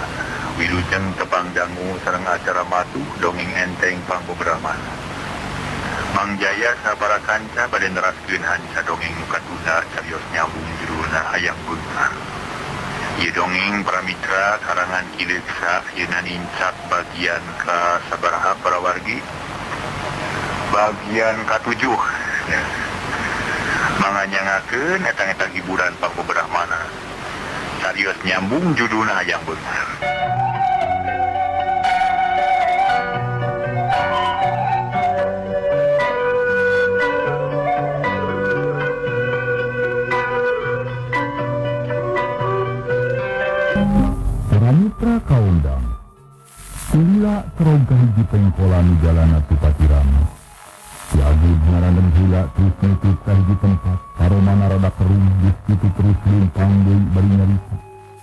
wilujeng tepang dangu sareng acara matu dongeng enteng pangbebraman. Mang Jaya sabara kanca bade neraskeun hanca dongeng nu kaduna carios nyambung judulna Hayang Buntar. Ieu dongeng para mitra karangan Kileksa yeuna nincak bagian ka sabaraha para wargi? Bagian ka-7. Manganyangakeun eta hiburan pangbebrahmana. Carios nyambung judulna Hayang Buntar. Mitra kaundang Hila serog kahiji pengkolan di jalan Tupati Rama. Si Agud ngarandeng hila terus nutup kahiji tempat karomana rada kering diskitu terus limpang deui bari nyarita.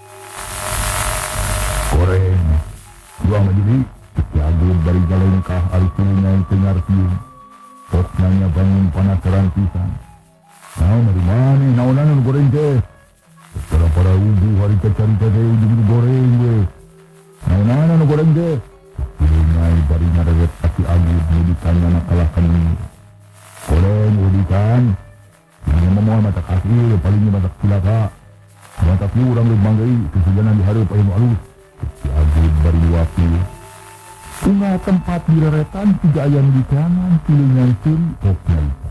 Goreng dua majiri si Agud bari jalengkah ari sulunya teu ngartieun. Tos nanya bangun panasaran pisan. Naon dari mana naonan nu goreng teh? Setelah para ubu hari kecarita teh ujung goreng we. Naon nu goreng teh? Ngai bari ngarewet aki Agud nu ditanyana kalahkan ini. Goreng udikan. Ini momoal mata kasih palingnya mata cilaka. Mata ki urang geus manggei kesudanan di hareup aya nu alus. Si Agud bari wakil. Tunggal tempat direretan tiga ayam di kanan pilihnya kiri poknya itu.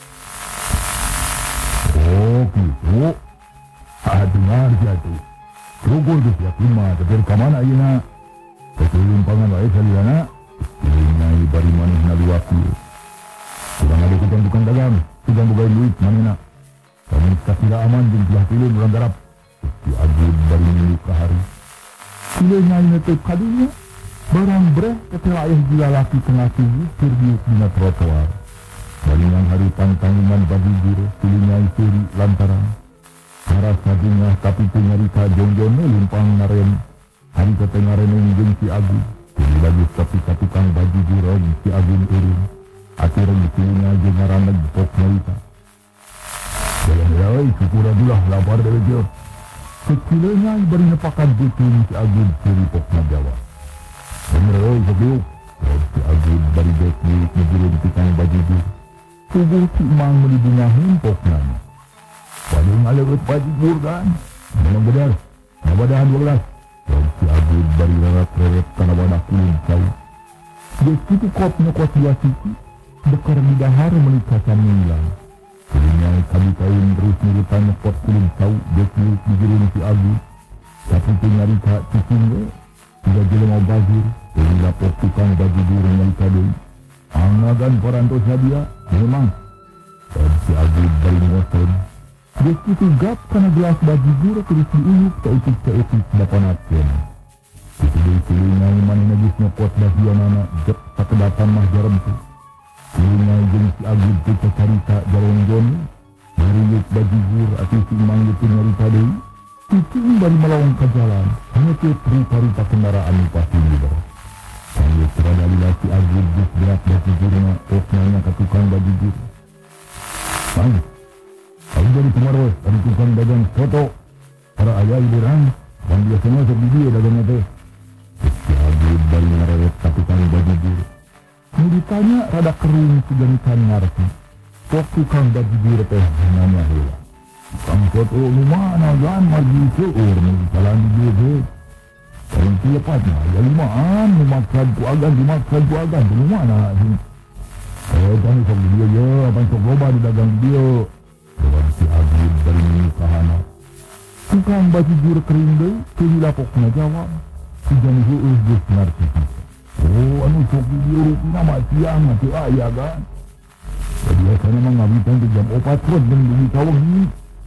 Oh gitu. Dengar jatuh. Rugul ke siap lima, tapi kemana ayeuna? Keselimpangan wae saliyana. Pilihnya bari maneh na wakil. Kurang ada tukang dagang, tukang boga duit manehna. Kamu kasila aman jeung belah pilih urang garap. Si Agud bari milu ka hari. Pilihnya ieu teh kadinya. Barang breh ketika ayah gila laki tengah tinggi terdiuk dina trotoar. Balingan hari pantanggungan bagi juru pilihnya isuri lantaran. Haras nadingah tapi penyarita jong-jongnya limpang ngaren. Hari kata ngaren jeung si Agud. Pilih lagi tapi tukang baju jurong si Agud urun. Akhirnya dipilihnya jeung ngarana jepok nyarita. Jalan-jalan syukur adulah lapar dari dia. Kecilnya beri nepakan butuh si Agud suri pokna Jawa. Bener sebiuk. Si Agud bari dek-dek ngejurun tukang baju jur. Tubuh si Imang melibungahin poknanya. Paling ngalewet baju jur kan. Memang benar. Nabadahan 12. Si Agud bari rarat-reret karena wadah kulin jauh. Desitu kopnya kuat dua sisi. Bekar midahar menikah camilan. Kulingnya kabitain terus nirutannya pot kulin jauh. Desitu dijurun si Agud. Tapi penyarita cicingnya. Tidak jelema bajir, jadi lapor tukang baju juru nyarita deui. Angagan parantos dia, memang. Dan si Agud bari ngosen. Desitu gap kana gelas baju juru terus diuyuk caetik-caetik dapanakeun. Itu deui kulinga manehna geus nyokot bagianana jep sakedapan mah jaremtu. Kulinga jeung si Agud teh carita jarong-jong. Bariuk baju juru atuh si Imang teh nyarita deui. Cicing bari melawang ke jalan, hanya terita kendaraan pasti liber. Sambil teradalilah si Agud geus berat baju jurna, oknanya ke tukang baju jur. Bang, aku jadi kemarin dari tukang dagang foto. Para ayah iburan, dan biasanya sebiji dagangnya teh. Si Agud bari ngarewet ke tukang baju jur. Mau ditanya rada kering si ganikan ngarti. Kok tukang baju jur teh namanya heula. Kang foto nu mana kan margi seueur nu jalan di dia. Kalau tiapatnya ya limaan dimakan ku agan di mana sih. Kan sok dia ya apa sok loba di dagang dia. Dewan si Agud dari nikahana. Tukang baju jur kering deui teu lapokna jawab. Sijan heueuh geus ngarti. Oh anu sok di dia rupina mah siang mah teu aya kan. Biasanya mah ngabitan ke jam 4 terus jeung di kawengi.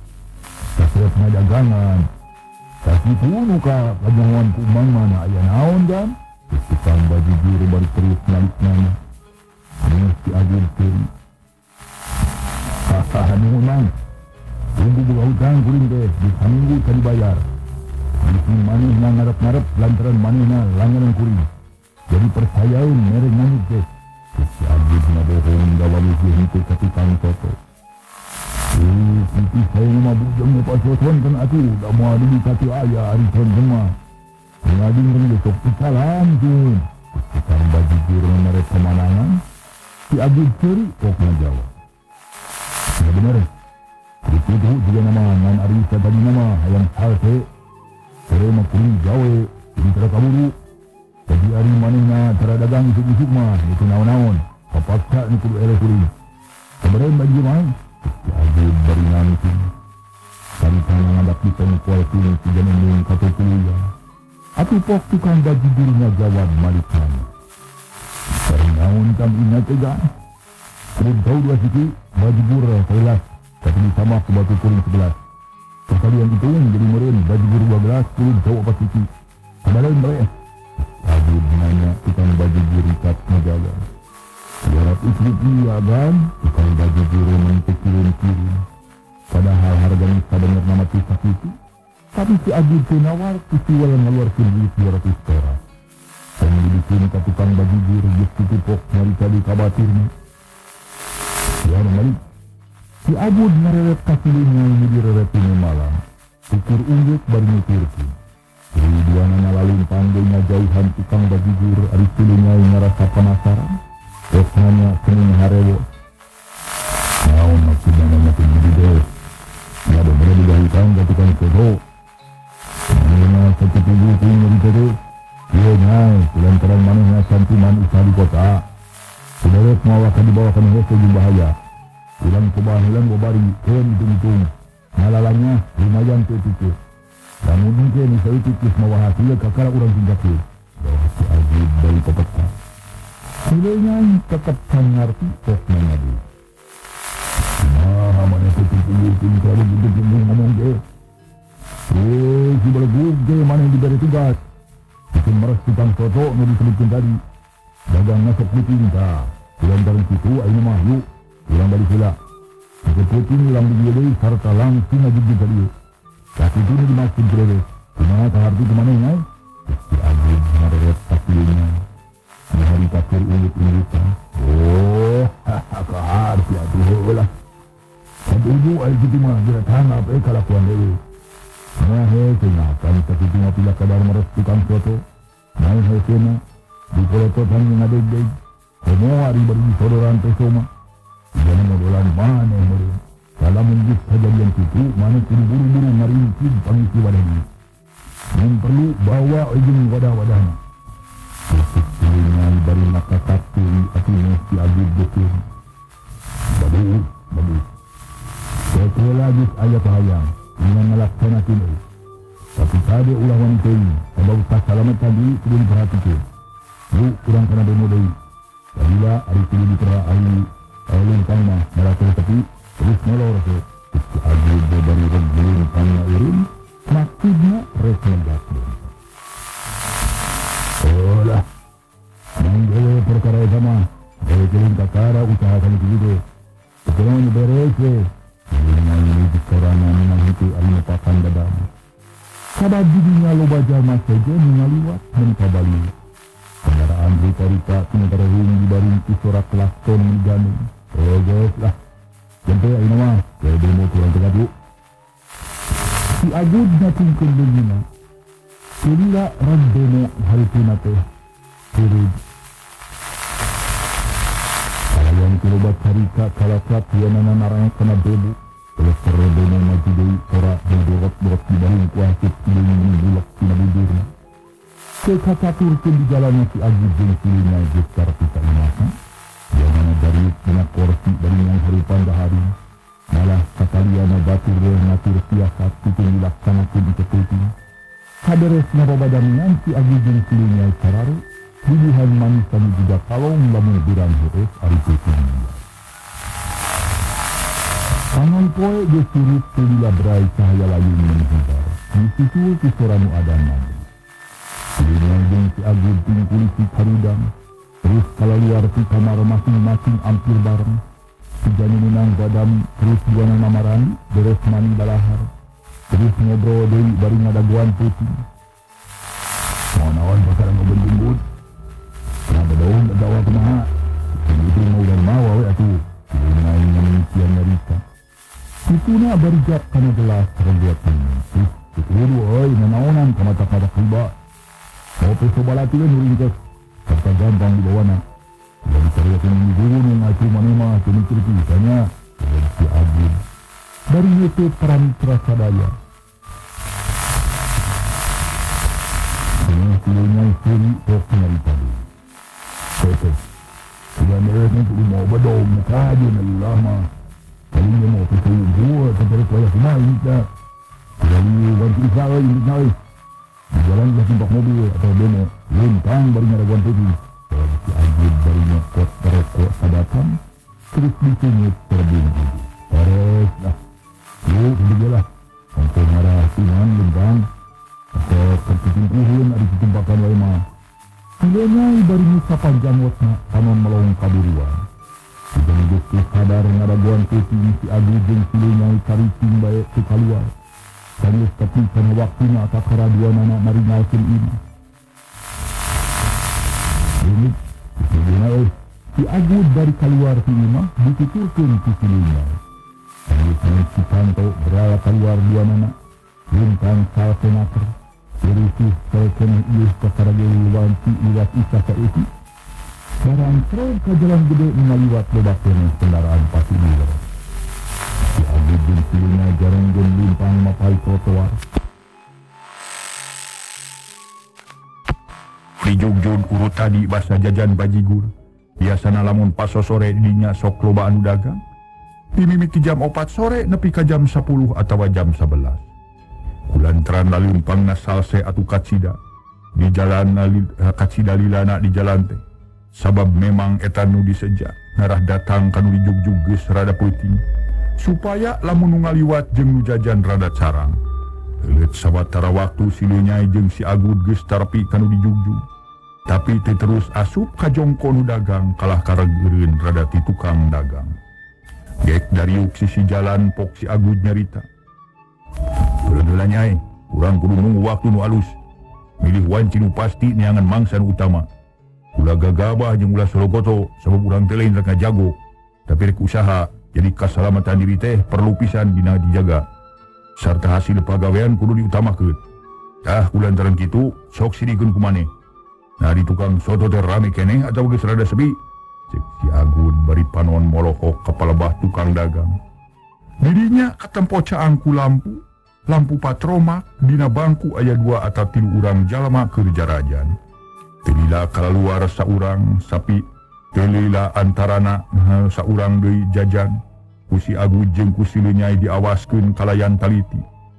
Kasretna dagangan. Kasih kuno ka kajangan ku Mang mana aya naon kan? Tukang baju juru bari terus nalik-nanya. Si Agud teh. Anu Mang. Tunggu boga hutang kuring teh, di saminggu tadi bayar. Di manehna ngarep-ngarep lantaran manehna langganan kuring. Jadi percayain merek nanyuk teh. Si Agud ngabohong gawali henteu ka tukang foto. Nanti saya nama bujangnya Pak Soswan kan atuh, dah mau ada di kata ayah hari son semua. Mengading kan besok ikalan tuh. Tukang bajigur menarik pemandangan. Si Agud Ceri kok ngejawab. Ya bener. Itu juga nama ngan Arisa tadi nama yang salte. Kere mah kuring jawe. Jadi cara kaburu. Jadi hari manehna cara dagang isuk-isuk mah. Itu naon-naon. Kapaksa ni kudu ele kuring. Sebenarnya bagi main. Si Agud bari nangis. Kali tangan ngadak bisa nikual kuring si janendung kato kuliah. Atu pok tukang baju dirinya jawab malikan. Sekarang naon kam ingat ega. Kudu tahu dua siki baju burah kelas. Tapi sama ke batu kuring 11. Sekalian itu jadi meren baju burah 12 kudu tahu apa siki. Kembali mereka. Agud nanya tukang baju burah kat ngejawab. 200 rupiah kan? Tukang baju burah mentik kirim-kirim. Padahal harganya sebenarnya nama kisah itu. Tapi si Agud nawar kisiwal ngeluar duit 200 perak. Dan dibikin ke tukang baju burah justru tipok nyari tadi kabatirnya. Ya kembali. Si Agud ngereret kasilinnya ini direretnya malam. Ukur ungguk baru nyukurku. Jadi dua nanya lalu panggilnya jauhan tukang baju burah. Aris kilinya yang ngerasa penasaran. Terus nanya sening harewo. Nah, maksudnya nanya tinggi deh. Ya bener digahikan ke tukang kodo. Nanya seperti buku nyari kodo. Iya nyai, pulang terang manehnya santunan usaha di kota. Suderet mau akan dibawakan hese bahaya. Pulang kebahilan wabari, hitung-hitung. Ngalalanya lumayan tuh. Namun mungkin saya tikis mau hasil kakak orang tinggal. Bahwa si Agud dari pepeta. Nilainya tetap ngerti kok nanya dia. Nah, mana kutu-kutu kalau gitu ngomong dia. Si bergug dia mana yang diberi tugas. Bikin meres tukang soto yang disebutkan tadi. Dagang nasok puting tak. Pulang dari situ, ayo mah yuk. Pulang dari sila. Nasok puting hilang di dia deh, serta langsung aja di tadi. Kaki itu dimaksud beres. Cuma keharti kemana ya? Si Agud ngereret kasihnya. Di hari kasir unit-unitan. Oh, keharti aduh lah. Sampai ibu air gitu mah, dia tangan apa kelakuan dewe. Nah, kenapa tapi cuma pilih kadar meres tukang soto. Nah, kena di polototan yang ada-ada. Semua hari baru di sodoran pesoma. Jangan modelan mana meren. Kalau menjus kejadian itu, mana kudu buru-buru ngarincin pangisi wadah ini. Yang perlu bawa ujung wadah-wadahnya. Besok dengan bari nakakati akhirnya si Agud betul. Bagus. Saya lagi ayat hayang dengan melaksanakan itu. Tapi tadi ulah wanita ini, sebab usah salamat tadi perlu diperhatikan. Yuk, kurang kena demodai. Jadilah hari ini diperah ahli tangma melakukan tepi, terus molor ke. Si Agud dari regeling tangma irin, maksudnya resmendak dong. Oh lah, manggawe perkara sama, regeling kakara usahakan itu juga. Sekarang ini beres deh. Ini disorangan yang itu merupakan dadam. Kabar dirinya lo baca mas saja ngaliwat dan kabali. Kendaraan rita-rita sementara ring dibaring surat klakson digandung. Oh guys lah. Sampai ini mah, saya demo kurang tegak yuk. Si Agud natungkan begina. Kira ran demo hari punate. Turut. Yang kilobat harika kalakak yanana narang kena debu. Kalau seredona maju dari sorak dan dorot-dorot di baling kuasit ilmu bulak sinabudurnya. Kekacatur pun di jalannya si Agud dan silinya gestar pisah imasa. Dia mana dari kena korsi dari yang haripan dahari. Malah sekalian batur ngatur siasat itu dilaksanakan di keputing. Kaberes nababadannya si Agud dan silinya sararu. Pilihan manis kami juga kalau lamun biran heres hari puting. Tangan poe dia surut kelila berai cahaya layu menghidar. Di situ kisoranu ada nanti. Kemudian si Agud tingkul si karudang. Terus kalau luar si kamar masing-masing hampir bareng. Si janinang badam terus buana namarani beres mani balahar. Terus ngobrol dari baring ada guan putih. Nawan pasaran ngobrol jembut. Kenapa dong tak dawa kumaha? Begitu mau dan mau awe atuh. Main manusia nyarita. Itu nak berjak karena gelas terbuat ini. Itu oi nanaonan ke mata-mata kuba. Opo sobalati kan nuringkas. Serta gampang dibawana. Sudah dicariakan ini gunung ngacu manema cerita-ceritanya. Dan si Agud. Dari itu Pramitra Sadaya. Dengan silunya istri tok nyarita dulu. Tete. Sudah mereka perlu mau bedong muka aja nali lama. Kali dia mau kesuung gua sampai kuaya kumain dah. Sudah liu bantu usaha ini nyai. Di jalan dia timpak mobil atau demo. Lintang barunya raguan putih. Kalau si Agud barunya kot rokok sadatan. Terus disengit terbing dulu. Terus lah. Yuk, begitu lah. Untuk marah sinan lintang. Atau terkecimpuhun ada ditimpakan lema. Silanya barunya sapanjang wasna kanon melong kaburuan. Sudah gusti sadar ngadaguan putih si Agud jeung silanya caricing bae ke kaluar. Sangus tapi karena waktunya tak keraduan anak marinalkeun ini. Ini sebenarnya si Agud dari keluar si imah dituturkeun si silanya. Sangus si Panto beraya keluar dua anak. Lintang sal senaker. Berusuh selken ius kekarage wanci iwas isah ka isi. Barang trol ke jalan gede mengaliwat bebaknya kendaraan pasti liar. Si Agud jeung silanya jarengkeun limpang mapai trotoar. Di Jogjun urut tadi basa jajan bajigur. Biasana lamun pas sore dinya sok loba anu dagang. Dimimiti jam 4 sore nepi ka jam 10 atawa jam 11. Kulantaran lalumpang na salse atu katsida. Di jalan katsida lilana di jalan teh. Sabab memang eta nu diseja. Ngarah datang kanu dijugjug geus rada peuting. Supaya lamun nu ngaliwat jeung nu jajan rada carang. Euleut sawatara waktu sileunyai jeung si Agud geus tarpi kanu dijugjug. Tapi teh terus asup ka jongko nu dagang kalah karegeureun rada ti tukang dagang. Gek dariuk sisi jalan pok si Agud nyarita. Ulah nyai, urang kudu nunggu waktu nu alus. Milih wanci nu pasti neangan mangsa nu utama. Ulah gagabah jeung ulah sologoto sabab urang teh lain rek ngajago. Tapi rek usaha, jadi kasalamatan diri teh perlu pisan dina dijaga. Sarta hasil pagawean kudu diutamakeun. Tah kulantaran kitu sok sidikeun ku maneh. Nah di tukang soto teh rame keneh atawa geus rada sepi? Cek si Agud bari panon molohok kepala bah tukang dagang. Dirinya katempo caangku lampu patromak dina bangku aya 2 atau 3 urang jalma keur jarajan. Telila kalaluar saurang sapi, telila antarana saurang deui jajan. Ku si Agud jeung ku sileunyai diawaskeun kalayan taliti.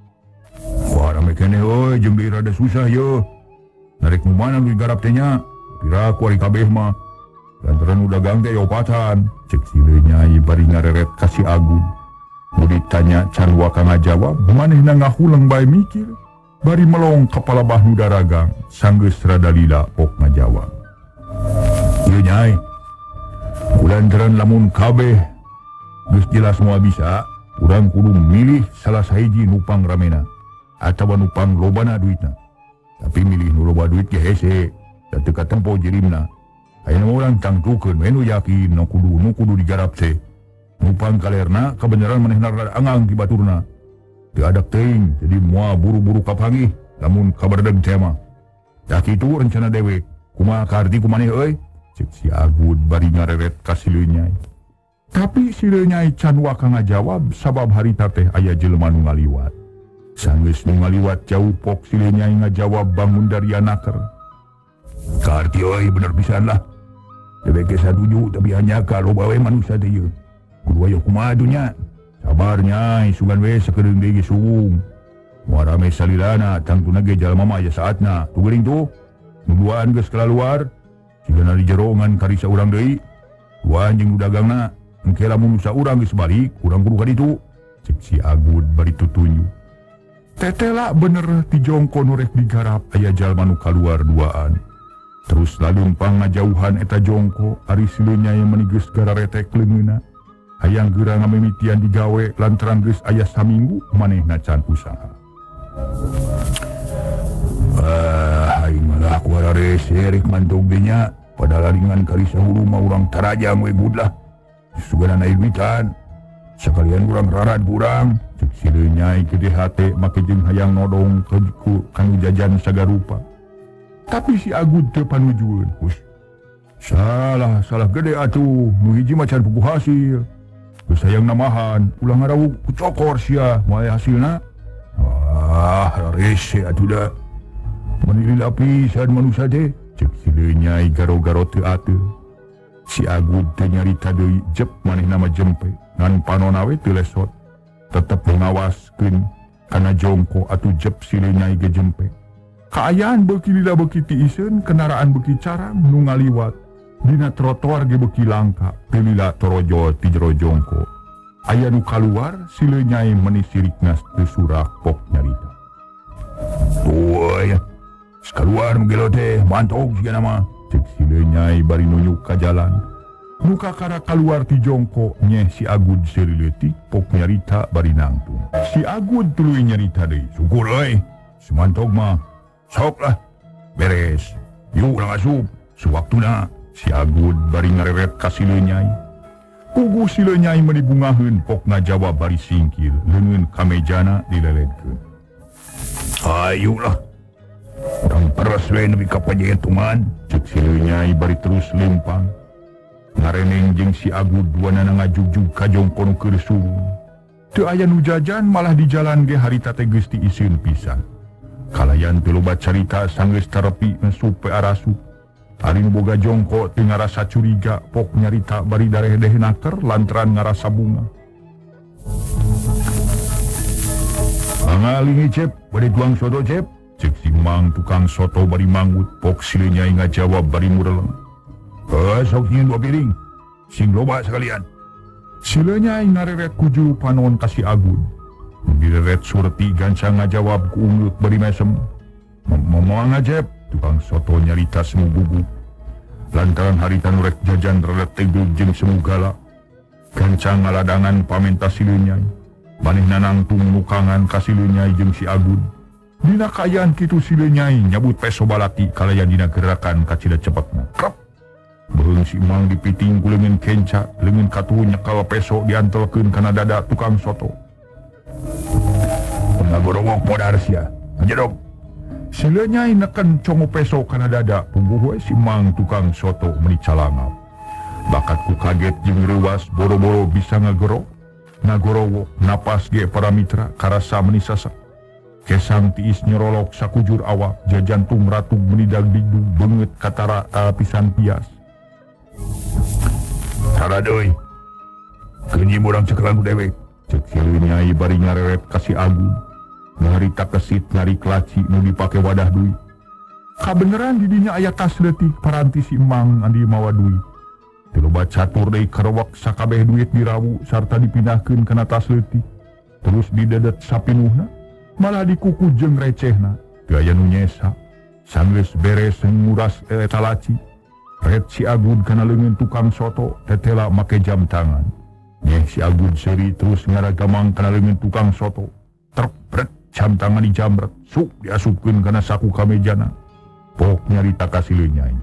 Wah rame keneh euy jeung deui rada susah yeuh. Narek nu mana nu digarap teh nya? Pira ku ari kabeh mah. Lantaran nu dagang teh opatan, cek sileunyai bari ngareret ka si Agud. Mau ditanya can waka ngajawab, manehna ngahulang bae mikir. Bari melong kepala bah nu daragang, sanggeus rada lila pok ngajawab. Ieu nyai, kulantaran lamun kabeh geus jelas moal bisa, urang kudu milih salah sahiji nupang ramena atawa nupang lobana duitna. Tapi milih nu loba duit ge hese, da teu katempo jirimna. Ayeuna urang tangtukeun we nu yakin nu kudu digarap teh. Nupang kalerna kebenaran manehna rada angang di baturna. Teu adak teuing jadi moal buru-buru kapanggih lamun kabardeg teh mah. Dah kitu rencana dewek. Kumaha karti ku maneh euy? Cek si Agud bari ngareret ka sileunyai. Tapi sileunyai can waka ngajawab sabab harita teh aya jelema nu ngaliwat. Sanggeus nu ngaliwat jauh pok sileunyai ngajawab bangun dari anaker. Karti euy bener pisan lah. Dewek ge satuju tapi hanya ka loba we manusia teh ieu. Kudu aya kumaha dunya. Sabar nyai, sugan we sakedeung deui ge suung. Moal rame salilana tangtuna ge jalma mah aya saatna. Tu geuning tuh. Nu duaan geus kalaluar. Sigana di jero ngan karisa urang deui. Duaan jeung nu dagangna. Engke lamun saurang geus balik, urang kudu ka ditu. Cek si Agud bari tutunjuk. Tetela bener ti jongko nu rek digarap aya jalma nu kaluar duaan. Terus lalumpang ngajauhan eta jongko ari sileunyai meuni geus gararetek leungeunna. Hayang geura ngamimitian digawe lantaran geus aya saminggu manehna can usaha. Aing malah kuara rese rek mantog dinya. Padahal ringan karisa hulu mah urang tarajang we gudlah. Sugana naik duitan. Sekalian urang rarat kurang. Cek sileunyai gede hate make jeung hayang nodong ke kanu jajan sagarupa. Tapi si Agud teu panujuan. Salah gede atuh. Nu hiji macan puguh hasil. Geus hayang namahan, ulah ngarawuk ku cokor sia, moal hasilna. Rese atuh da. Manili lapisan manusia teh, cek si Nyai garo-garo teu ateu. Si Agud teh nyarita deui jep manehna mah jempe, ngan panonna we teu lesot. Tetep ngawaskeun kana jongko atuh jep si Nyai ge jempe. Kaayaan beuki lila beuki tiiseun, kendaraan beuki carang nu ngaliwat. Dina trotoar ge beuki langka, teu lila torojo ti jero jongko. Aya nu kaluar, si Nyai meuni sirikna teu surak pok nyarita. Tuh ya. Keluar mugelo teh mantok sigana mah, cek si Nyai bari nunjuk ka jalan. Nu kakara kaluar ti jongko nyeh si Agud seuleutik pok nyarita bari nangtung. Si Agud tuluy nyarita deui, syukur euy. Si mantok mah sok lah beres. Yuk urang asup, suwaktuna si Agud bari ngareret ka si Nyai. Puguh si Nyai meuni bungaheun pok ngajawab bari singkir, leungeun ka mejana dileledkeun. Ayo lah. Orang peras we nepi ka pajentungan, cek si Nyai bari terus lempang. Ngareneng jeung si Agud duanana ngajugjug ka jongko nu keur suwung. Teu aya nu jajan malah di jalan ge harita teh geus tiiseun pisan. Kalayan teu loba carita sanggeus tarepi nesup pe arasup. Ari nu boga jongko teu ngarasa curiga pok nyarita bari dareh-dehenaker lantaran ngarasa bunga. Mangalingi cep, bade tuang soto cep. Cek si Mang tukang soto bari manggut, pok si Nyai ngajawab bari mureleng. Sok nyieun 2 piring, sing loba sekalian. Si Nyai ngareret ku juru panon ka si Agud. Direret surti gancang ngajawab ku ungeuk bari mesem. Momoang ngajep, tukang soto nyarita semu bubuk. Lantaran harita nu rek jajan relet tegel jeung semu gala. Gancang ngaladangan pamenta si Nyai. Manehna nangtung nukangan ka si Nyai jeung si Agud. Dina kaayaan kitu si Nyai nyabut peso balaki kalayan dina gerakan kacida cepetna. Krap. Beung si Mang dipiting ku leungeun kenca, leungeun katuh nyekal peso diantelkeun kana dada tukang soto. Ngagorowok modar sia. Njedog. Si Nyai neken congo peso kana dada, pungguh we si Mang tukang soto meuni calangap. Bakat ku kaget jeung reuwas boro-boro bisa ngagorowok napas ge para mitra karasa meuni sasak. Kesang tiis nyerolok sakujur awak, jajantung ratug menidag digdu beungeut katara pisan pias. Saradoy. Keunyi urang cekelang ku dewek. Cek si Nyai bari ngareret ka si Agud. Ngarita kesit ngari kelaci nu dipake wadah duit. Kabeneran di dinya aya tas leutik paranti si Mang andi mawa duit. Teu loba catur deui karewak sakabeh duit dirawu sarta dipindahkeun kana tas leutik. Terus didedet sapinuhna. Malah dikuku jeung recehna, teu aya nu nyesa. Sanggeus beres nguras eta laci, ret si Agud kana leungeun tukang soto, tetela make jam tangan. Nyeh si Agud seuri terus ngaragamang kana leungeun tukang soto. Terpret jam tangan dijambret, suk diasupkeun kana saku kamejana. Pok nyarita ka si Nyai.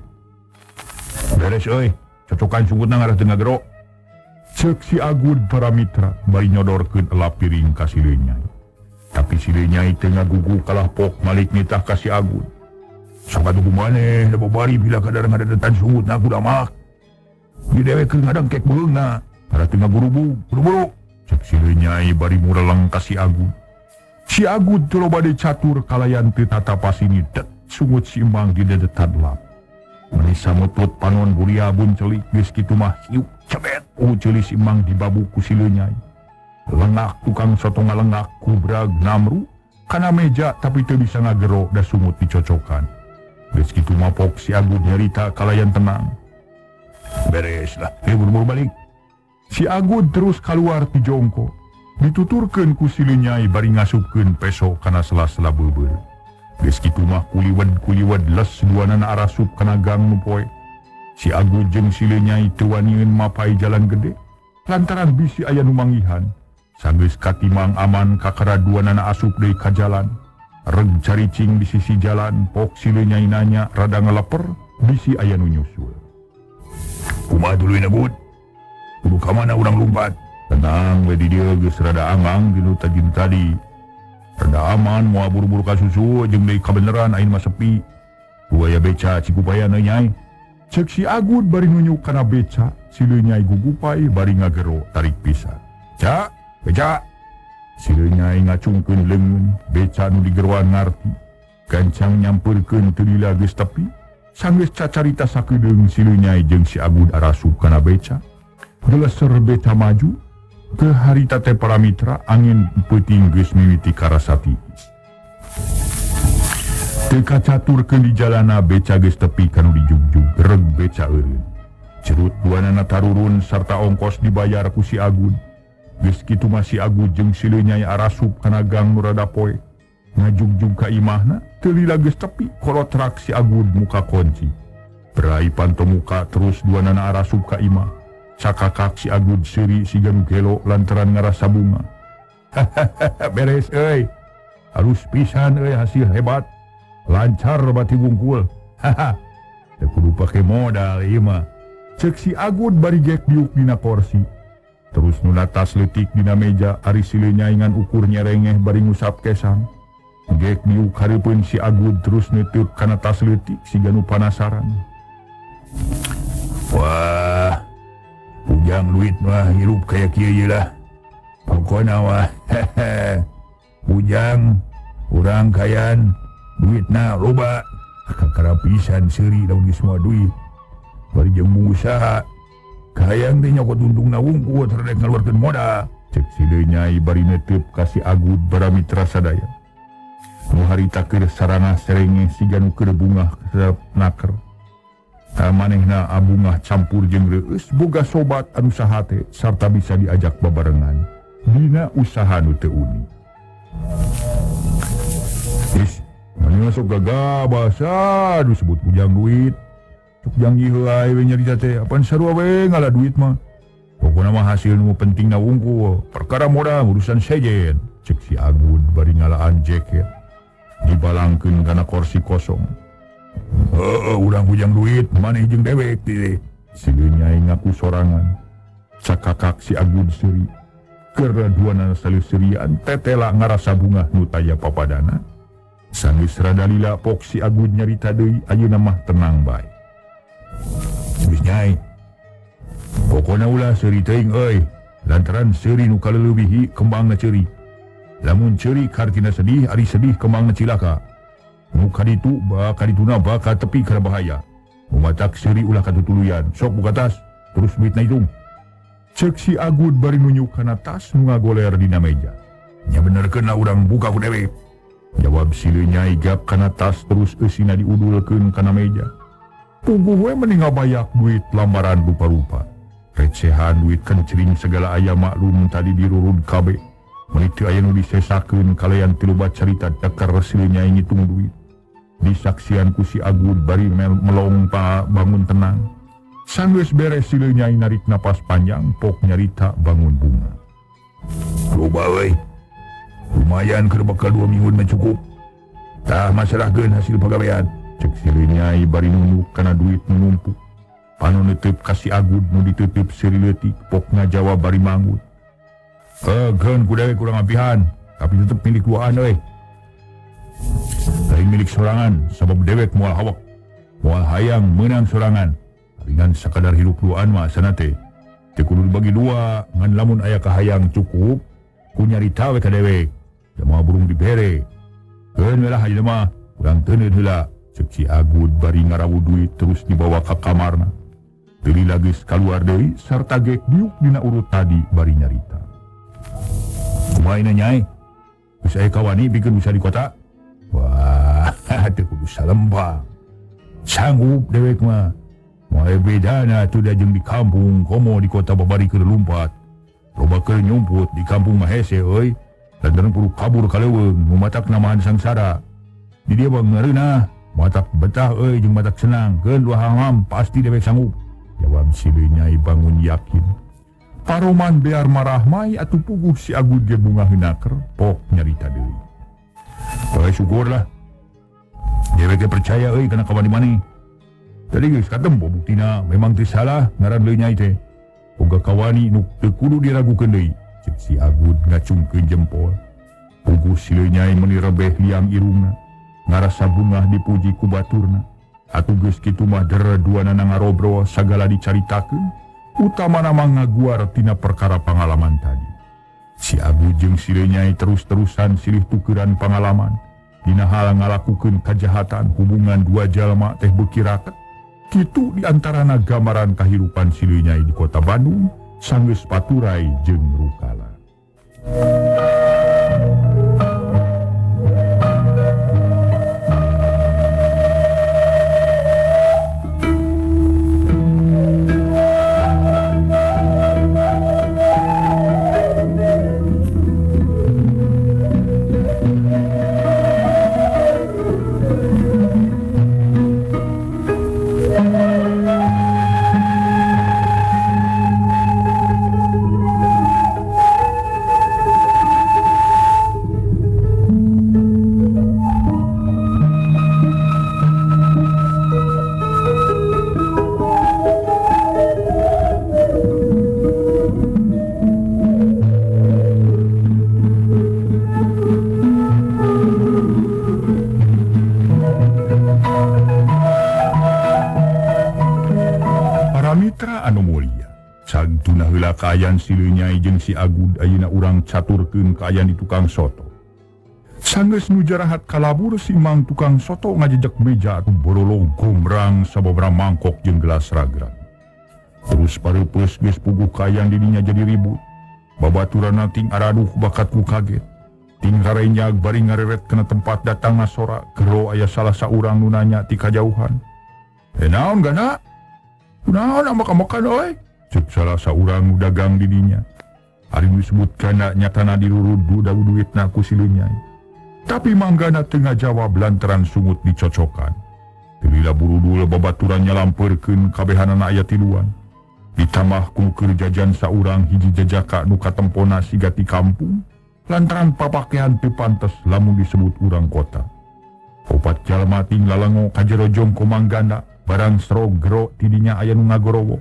Beres euy, cocokan sungutna ngaras teu ngagero. Ceuk si Agud para mitra bari nyodorkeun elap piring ka si Nyai. Tapi si Nyai teu ngagugu kalah pok malik nitah ka si Agud. Sok atuh kumaneh da bobari bila kadar ngadadetan sungutna ku damak. Di dewe keur ngadengkek beungna, para teu ngagurubug, buru-buru. Cek si Nyai bari mureleng ka si Agud. Si Agud teu loba deui catur kalayan teu tatapasini det sungut si Mang di dedetan lap. Meuni samutut panon buria bun celik geus kitu mah hiuk cebet ceuli si Mang dibabuk ku si Nyai. Lengak tukang soto ngalengak kubrag namru kana meja tapi teu bisa ngagero da sungut dicocokan. Geus kitu mapok si Agud nyarita kalayan tenang. Beres lah, buru-buru balik. Si Agud terus kaluar ti jongko. Dituturkeun ku si Nyai bari ngasupkeun peso kana sela-sela beubeur. Geus kitu mah kuliwed les duanana arasup kana gang nu poe. Si Agud jeung si Nyai teu wanieun mapai jalan gede lantaran bisi aya nu manggihan. Sanggeus katimang aman kakara duanana asup deui ka jalan. Reg caricing di sisi jalan, pok si Nyai nanya rada ngeleper, bisi aya nu nyusul. Kumaha tuluy na Bud? Kudu ka mana urang lumpat? Tenang we di dieu geus rada angang dinu tadi. Rada aman moal buru-buru ka susu jeung deui kabeneran ayeuna mah sepi. Buaya beca cikupaya na Nyai. Cek si Agud bari nunyuk kana beca, sila Nyai gugupai bari ngagero tarik pisan. Cak, beca. Sila Nyai ngacungkeun leungeun, beca nu digeroan ngarti. Gancang nyamperkeun telila geus tepi. Sanggeus cacarita sakedeung sila Nyai jeung si Agud arasup kana beca. Geleser beca maju, ke harita teh para mitra angin peuting geus mimiti karasati. Teka caturkeun di jalana beca geus tepi kanu dijugjug reg beca eureun. Cerut duanana tarurun sarta ongkos dibayar ku si Agud. Geus kitu mah si Agud jeung sileu Nyai arasup kana gang nu rada poe. Ngajugjug ka imahna, teu lila geus tepi kolotrak si Agud muka kunci. Berai panto muka terus duanana arasup ka imah. Sakakak si Agud seuri siga nu gelo lantaran ngarasa bunga. Hahaha beres euy. Halus pisan euy hasil hebat. Lancar bati bungkul. Haha. Teu kudu pake modal ieu mah. Cek si Agud bari gek diuk dina kursi. Terus nu latas leutik dina meja ari sileu Nyai ngan ukur nyerengeh bari ngusap kesang. Gek diuk hareupeun si Agud terus neuteuk kana tas leutik siga nu panasaran. Wah. Pujang duit mah hirup kaya kieu ye lah. Pokona mah. Pujang urang kayan duitna loba. Kakara pisan seuri daun semua duit. Bari jeung usaha. Kayang teh nyokot untung wungkul terus ngaluarkeun modal. Cek sileu Nyai bari neuteup ka si Agud bara mitra sadaya. Nu harita keur sarana serenge siga nu keur bungah naker. Manehna abungah campur jeung reueus boga sobat anu saha teh sarta bisa diajak babarengan dina usaha nu teu uni. Manehna sok gagabah sadu sebut pujang duit. Sok janji heula we nyarita teh apan sarua we ngala duit mah. Pokona mah hasil nu pentingna wungkul, perkara modal urusan sejen. Cek si Agud bari ngalaan jaket. Dibalangkeun kana kursi kosong. Urang pujang duit maneh jeung dewek teh. Sileu Nyai ngaku sorangan. Sakakak si Agud seuri. Keur duana saleuserian tetela ngarasa bungah nu taya papadana. Sanggeus rada lila pok si Agud nyarita deui ayeuna mah tenang bae. Geus Nyai. Pokona ulah seuri teuing euy. Lantaran seuri nu kaleulebihi kembangna ceuri. Lamun ceuri kartina sedih ari sedih kembangna cilaka. Nu kaditu kadituna bakal tepi kana bahaya. Umatak seuri ulah katutuluyan. Sok buka tas, terus duitna hitung. Cek si Agud bari nunyuk kana tas nu ngagoler dina meja. Nya benerkeun lah urang buka ku dewek. Jawab sileu Nyai gap kana tas terus eusina diudulkeun kana meja. Puguh we mending ngabayak duit lambaran rupa-rupa. Recehan duit kencring segala aya maklum tadi dirurun kabe. Mun teu aya nu disesakeun kalayan tilubat carita dakar sileu Nyai ngitung duit. Disaksian ku si Agud bari melongpa bangun tenang. Sanggeus beres sileu Nyai narik napas panjang pok nyarita bangun bunga. Loba we. Lumayan keur bakal 2 minggu mah cukup. Tah masalahkeun hasil pagawean. Cek sileu Nyai bari nunuk kana duit nu numpuk. Panu neuteup ka si Agud nu diteuteub seuri leutik pok ngajawab bari manggut. Keun ku dewek kurang apihan, tapi tetep milik duaan euy. Lain milik sorangan, sabab dewek moal hawak. Moal hayang meunang sorangan. Ringan sakadar hirup duaan mah asana teh. Teu kudu dibagi dua, ngan lamun aya kahayang cukup, ku nyarita we ka dewek. Da moal burung dibere. Keun we lah ayeuna mah, urang teuneut heula. Cek si Agud bari ngarawu duit terus dibawa ka kamarna. Teu lila geus kaluar deui sarta gek diuk dina urut tadi bari nyarita. Kumaha Nyai? Geus aya kawani bikin usaha di kota? Wah, teu kudu salembang. Sanggup dewek mah. Moal bedana tu da jeung di kampung, komo di kota babari keur lumpat. Loba keur nyumput di kampung mah hese euy. Lantaran kudu kabur ka leuweung, nu matak namahan sangsara. Di dieu mah ngeureunah, matak betah euy jeung matak senang. Keun dua hamam pasti dewek sanggup. Jawab sileu Nyai bangun yakin. Paroman bear marah mai atuh puguh si Agud ge bunga heunaker pok nyarita deui. Poe syukurlah. Dewek percaya euy kana kawani maneh. Tadi geus katempo buktina memang teu salah ngaran leuy Nyai teh. Boga kawani nu teu kudu diragukeun deui. Cek si Agud ngacungkeun jempol. Puguh sileu Nyai meuni rebeh liang irungna. Ngarasa bungah dipuji ku baturna. Atuh geus kitu mah dereduana ngarobro sagala dicaritakeun, utama nama ngaguar tina perkara pengalaman tadi. Si Agud jeung si Nyai terus-terusan silih tukeran pengalaman dina hal ngalakukeun kajahatan hubungan dua jalma teh beuki raket. Kitu diantarana gambaran kahirupan si Nyai di kota Bandung sanggeus paturai jeung rukala. Kaayaan si Nyai jeung si Agud ayeuna urang caturkeun kaayaan di tukang soto. Sanggeus nu jarahat kalabur si mang tukang soto ngajejek meja atuh borolong gombrang sababaraha mangkok jeung gelas ragrag. Terus pareupeus geus puguh kaayaan di dinya jadi ribut. Babaturanna ting araduh bakat ku kaget. Ting karenyag bari ngareret kana tempat datangna sora gero aya salah saurang nu nanya ti kajauhan. Naon gana? Kunaon amak-amakan euy? Cek salah saurang dagang di dinya. Ari disebutkan nyatana dirurud duitna ku si Nyai. Tapi manggana tengah jawab lantaran sungut dicocokan. Tilila buru-dul babaturan nyalamperkeun kabehanana aya tiluan. Ditambah ku keur jajan saurang hiji jajaka nu katempona siga ti kampung lantaran papakean teu pantes lamun disebut urang kota. Opat jalma ting lalango kajerojong ku manggana barang srog gero ti dinya aya nu ngagorowo.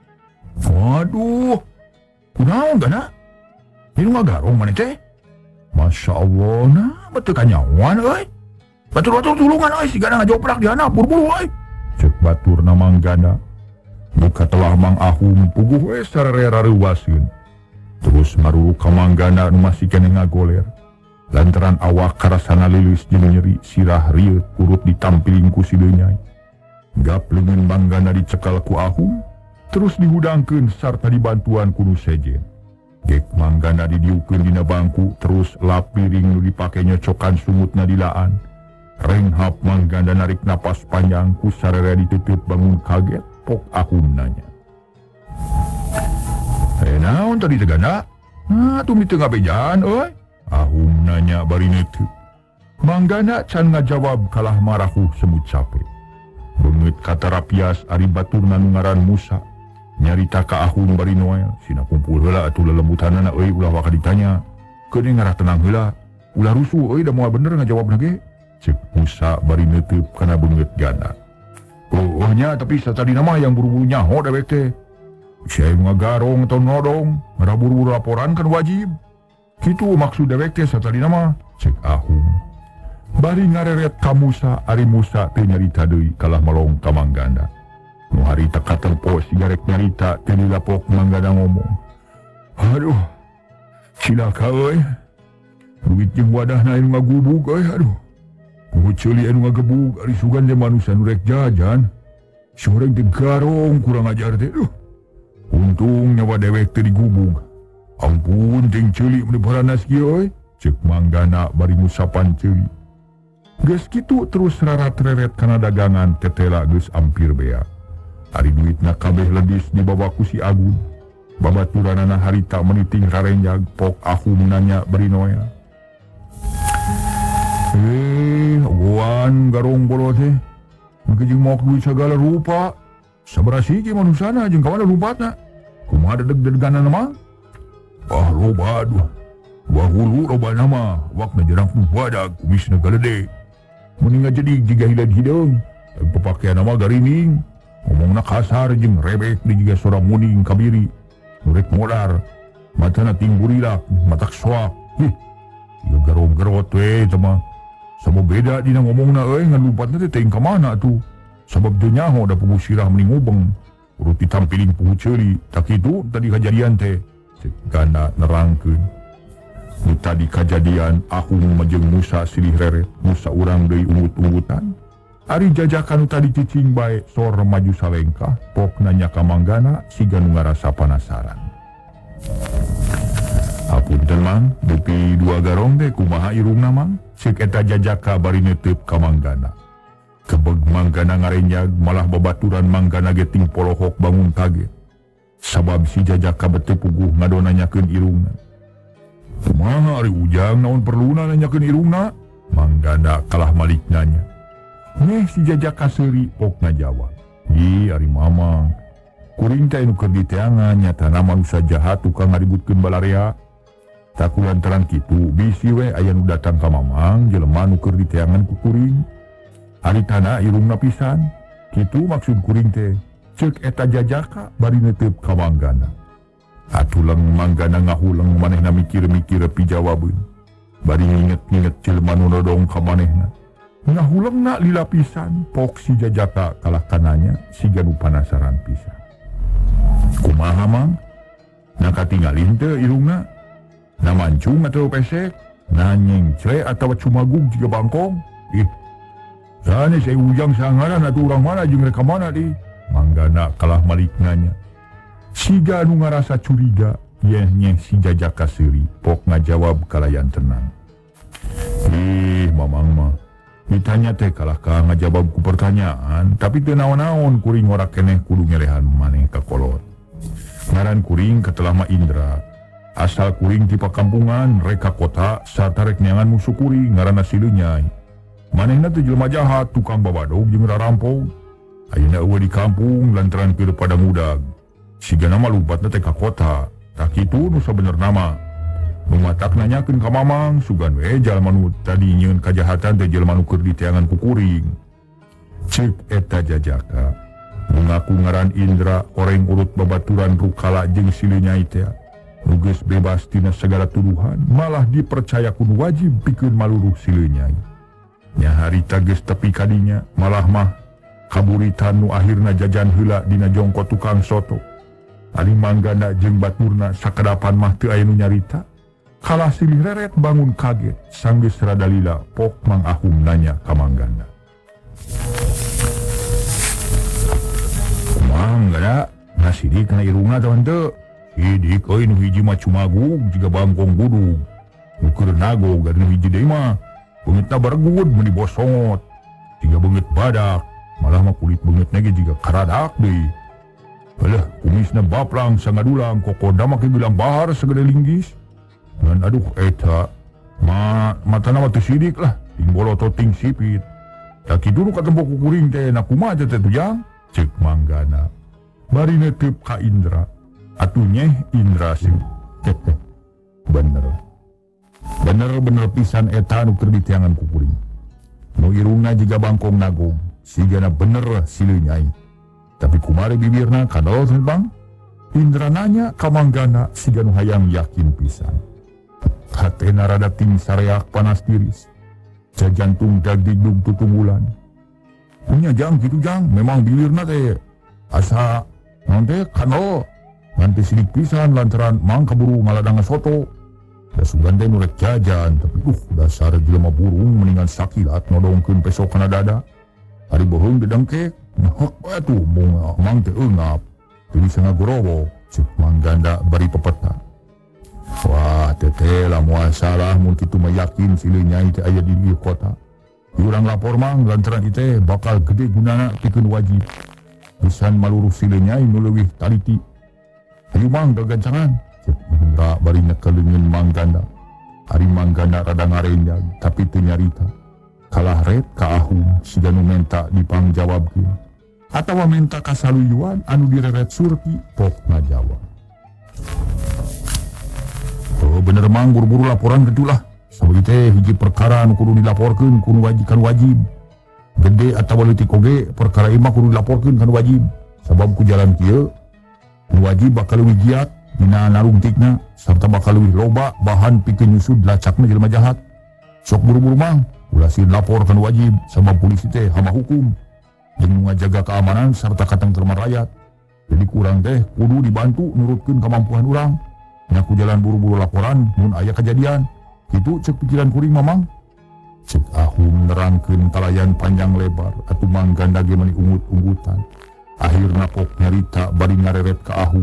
Waduh, kunaon gana? Ini ngagarong mana teh? Masya Allah, nah betul kanyawan euy. Batur-batur tulungan euy si gana ngajoprak diana buru-buru euy. Cek batur na manggana. Muka telah Mang Ahum puguh we sararea reuwaskeun. Terus maruru ka manggana nu masih keneh ngagoler. Lantaran awak karasana lilis jeung nyeri sirah rieut urut ditampiling ku si Nyai. Gap leungeun manggana dicekal ku Ahum. Terus dihudangkeun sarta dibantuan kudu sejen. Gek manggana didiukeun dina bangku terus lap piring nu dipake nyocokan sumutna dilaan. Renghap manggana narik napas panjang ku sararea diteuteut bangun kaget pok Ahum nanya. Naon tadi tegana? Nah tumi teu ngabejaan euy. Ahum nanya bari neuteuk. Manggana can ngajawab kalah marahuh semut capek. Beungeut kata rapias ari baturna nu ngaran Musa. Nyarita ka Ahum bari Noel, sina kumpul heula atuh lelembutanana euy ulah waka ditanya. Keuding ngarah tenang heula, ulah rusuh euy da moal bener ngajawabna ge. Cek Musa bari neuteub kana beungeut gana. Oh nya tapi satadina mah yang buru-buru nyaho dewek teh. Saya ngagarong atau nodong, ngaraburu laporan kan wajib. Kitu maksud dewek teh satadina mah, cek Ahum. Bari ngareret ka Musa, ari Musa teu nyarita deui kalah malong ka manggana. Nu harita katerpo sigarek nyarita teu lapok manggana ngomong. Aduh, cilaka euy. Duit jeung wadahna anu ngagubug euy aduh. Kudu ceuli anu ngagebug ari sugan teh manusia nu rek jajan. Soreng teh garong kurang ajar teh. Untung nyawa dewek teu digubug. Ampun jeung ceuli mun baranas kieu euy. Cek manggana bari ngusapan ceuli. Geus kitu terus rarat-reret kana dagangan tetela geus ampir bea. Ari duitna kabeh ledis dibawa ku si Agud. Babaturanana harita meniting rarenjag pok Ahum nanya bari Noel. Aguan garong bolo teh. Mangkejeng mok duit segala rupa. Sabaraha sigi manusana jeung ka mana lupatna? Kumaha dedeg-dedeganna mah? Loba aduh. Wahulu loba nama wakna jarang ku badag kumisna galede. Mun jadi jiga hideung. Pepakean nama garining. Ngomongna kasar jeung rebek di jiga sora muning kabiri. Nurek modar. Matana tinggurilak, matak soak. Ieu garong-garot we teh mah. Sama beda dina ngomongna euy ngan lupatna teh teuing ka mana atuh. Sabab dia nyaho da pugu sirah mending ubeng. Urut ditampilin pugu ceri. Tak itu tadi kejadian teh. Cek ganda nerangkeun. Nu tadi kejadian Ahung majeng Musa silih reret. Musa urang deui ungut-ungutan. Ari jajakan nu tadi cicing bae sor maju salengkah. Pok nanya ka manggana siga nu ngarasa panasaran. Apunten mang, dupi dua garong teh kumaha irungna mang? Ceuk eta jajaka bari neuteup ka manggana. Kebeg manggana ngarenjag malah babaturan manggana ge ting polohok bangun kaget. Sabab si jajaka beteu puguh ngadona nanyakeun irungna. Kumaha ari ujang naon perluna nanyakeun irungna? Manggana kalah malik nanya. Si jajaka seuri pok ngajawab. Ari mamang. Kuring teh nu keur diteangan nyatana manusia jahat tukang ngaributkeun balarea. Tak kulantaran kitu bisi we aya nu datang ka mamang jelema nu keur diteangan ku kuring. Ari tana irungna pisan. Kitu maksud kuring teh. Ceuk eta jajaka bari neuteup ka manggana. Atulang manggana ngahuleng manehna mikir-mikir pijawabeun. Bari nginget-nginget jelema nu nodong ka manehna. Ngahulengna lila pisan pok si jajaka kalah kananya siga nu panasaran pisan. Kumaha mang? Nakatinggalin teu irungna? Namancung atau pesek? Nanying cre atau cumagug jiga bangkong? Sane saya ujang sangaran atau urang mana jeung reka mana di? Manggana kalah malik nanya. Siga nu ngarasa curiga, nyeh si jajaka seuri pok ngajawab kalayan tenang. Mamang mah. Ditanya teh kalah ka ngajawab ku pertanyaan, tapi teu naon-naon kuring ora keneh kudu ngerehan maneh ka kolot. Ngaran kuring ketelah mah Indra. Asal kuring ti pakampungan rek ka kota sarta rek neangan musuh kuring ngaranna Sileunyai. Manehna teh jelema jahat, tukang babadog jeung rarampong. Ayeuna eueuh di kampung lantaran keur pada mudag. Sigana mah lumpatna teh ka kota. Tak kitu nu sabenerna mah. Matak nanyakeun ka mamang sugan we jalma nu tadi nyieun kajahatan teh jelema nu keur diteangan ku kuring. Ceuk eta jajaka mengaku ngaran Indra oreng urut babaturan Rukala jeung Sileunyai teh nu geus bebas tina segala tuduhan malah dipercaya kun wajib pikeun maluruh Sileunyai. Nya harita geus tepi kadinya malah mah kaburitan nu akhirna jajan heula dina jongko tukang soto. Ari manggana jeung baturna sakadapan mah teu aya nu nyarita. Kalah silih reret bangun kaget sanggeus rada lila pok Mang Ahum nanya ka manggana. Manggana ngasidik kana irungna teh henteu? Sidik euy nu hiji mah cumagug jiga bangkong budug. Nu keur nagog ari nu hiji deui mah beungeutna baregut mun dibosongot. Jiga beungeut badak malah mah kulit beungeutna ge jiga karadak deui. Alah kumisna baplang sangadulang kokoda make gelang bahar sagede linggis. Dan aduh eta matana mah teu sidik lah ting boloto ting sipit. Tak kitu nu katempo ku kuring teh na kumaha teh tujang? Ceuk manggana. Bari neuteup ka Indra. Atuh nyeh Indra sih. Bener pisan eta nu keur diteangan ku kuring. Nu irungna jiga bangkong nagong, sigana bener Sileunyai. Tapi kumari bibirna kadol Bang. Indra nanya ka manggana siga nu hayang yakin pisan. Hatena rada ting sareak panas tiris. Jajantung dagdidug tutunggulan. Punya jang gitu jang, memang bilirna teh asa nanti kano nanti sidik pisan lantaran mang kaburu ngaladang soto. Da sugan teh nu rek jajan, tapi dasar jelema burung mendingan sakilat nodongkeun peso kana dada. Ari bohong dedengkek, ngehek bae tuh mang teh eungap. Teu bisa ngagorowo, ceuk mangganda bari pepeta. Wah, teteh lah moal salah mun kitu mah yakin Sileunyai teh aya di ieu kota. Urang lapor mang lantaran ieu bakal gede gunana pikeun wajib. Pisan maluruh Sileunyai nu leuwih taliti. Ayo mang gagancangan. Ceuk Indra bari nekeleungeun mangganda. Ari mangganda rada ngarenjag tapi teu nyarita. Kalah ret ka Ahum siga nu menta dipangjawabkeun. Atawa menta ka saluyuan anu direret surti pok ngajawab. Oh bener mang buru-buru laporan gitulah. Sabab teh hiji perkara anu kudu dilaporkeun ku wajib. Gede atawa leutik oge perkara ieu mah kudu dilaporkeun kana wajib. Sabab ku jalan kieu nu wajib bakal leuwih giat dina narungtikna sarta bakal leuwih loba bahan pikeun nyusud lacakna jelema jahat. Sok buru-buru mang ulah sieun lapor kana wajib sabab polisi teh hama hukum. jeung ngajaga keamanan serta katentreman rakyat. Jadi kurang teh kudu dibantu nurutkeun kemampuan urang. Nya ku jalan buru-buru laporan mun aya kejadian. Kitu cek pikiran kuring Mamang. Cek Ahum nerangkeun talayan panjang lebar atuh Mangganda ge meuli ungut-unggutan. Akhirna pok nyarita bari ngareret ka Ahum.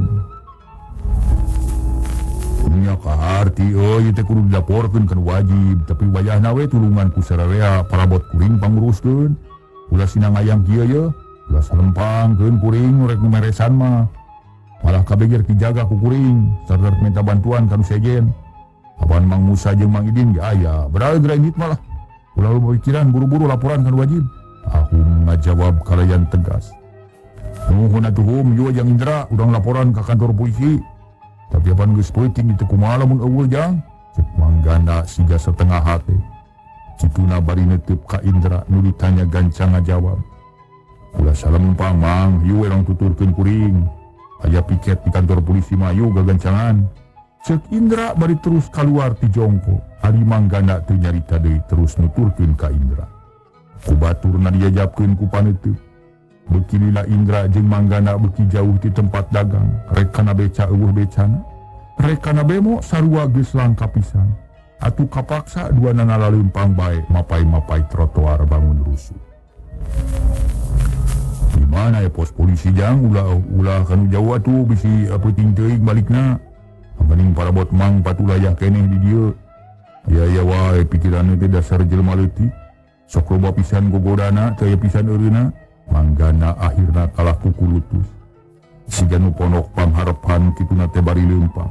Nya kaharti ieu teh kudu dilaporkeun kan wajib, tapi wayahna we tulungan ku sararea parabot kuring panguruskeun. Ulah sinang ayang kieu ye, ulah salempangkeun kuring rek nu meresan mah. Malah kabeger dijaga ku kuring, sarta minta bantuan kanu sejen. Apan Mang Musa jeung Mang Idin ge aya, beral geus malah. Ulah lu pikiran buru-buru laporan kanu wajib. Ahum ngajawab kalayan tegas. Nuhun atuh Hum, ieu jeung Indra urang laporan ka kantor polisi. Tapi apan geus peuting ditu kumaha lamun eueuh jang? Cek Mangganda siga setengah hate. Cituna bari neuteup ka Indra nu ditanya gancang ngajawab. Ulah salempang Mang, ieu urang tuturkeun kuring. Aya piket di kantor polisi mah ieu gagancangan. Cek Indra bari terus kaluar ti jongko. Ari Mangganda teu nyarita deui terus nuturkeun ka Indra. Ku baturna diajabkeun ku paneuteuk. Beuki lila Indra jeung Mangganda beuki jauh ti tempat dagang. Rek kana beca eueuh becana. Rek kana bemo sarua geus langka pisan. Atuh kapaksa duanana laleumpang bae mapai-mapai trotoar bangun rusuh. Di mana ya pos polisi jang ulah kanu jauh atuh bisi peuting teuing balikna. Mending parabot Mang patulayah keneh di dieu. Ya wae pikiranna teh dasar jelema leutik. Sok loba pisan gogodana teu aya pisan eureuna. Manggana akhirna kalah ku kulutus. Siga nu ponok pangharepan kituna teh bari leumpang.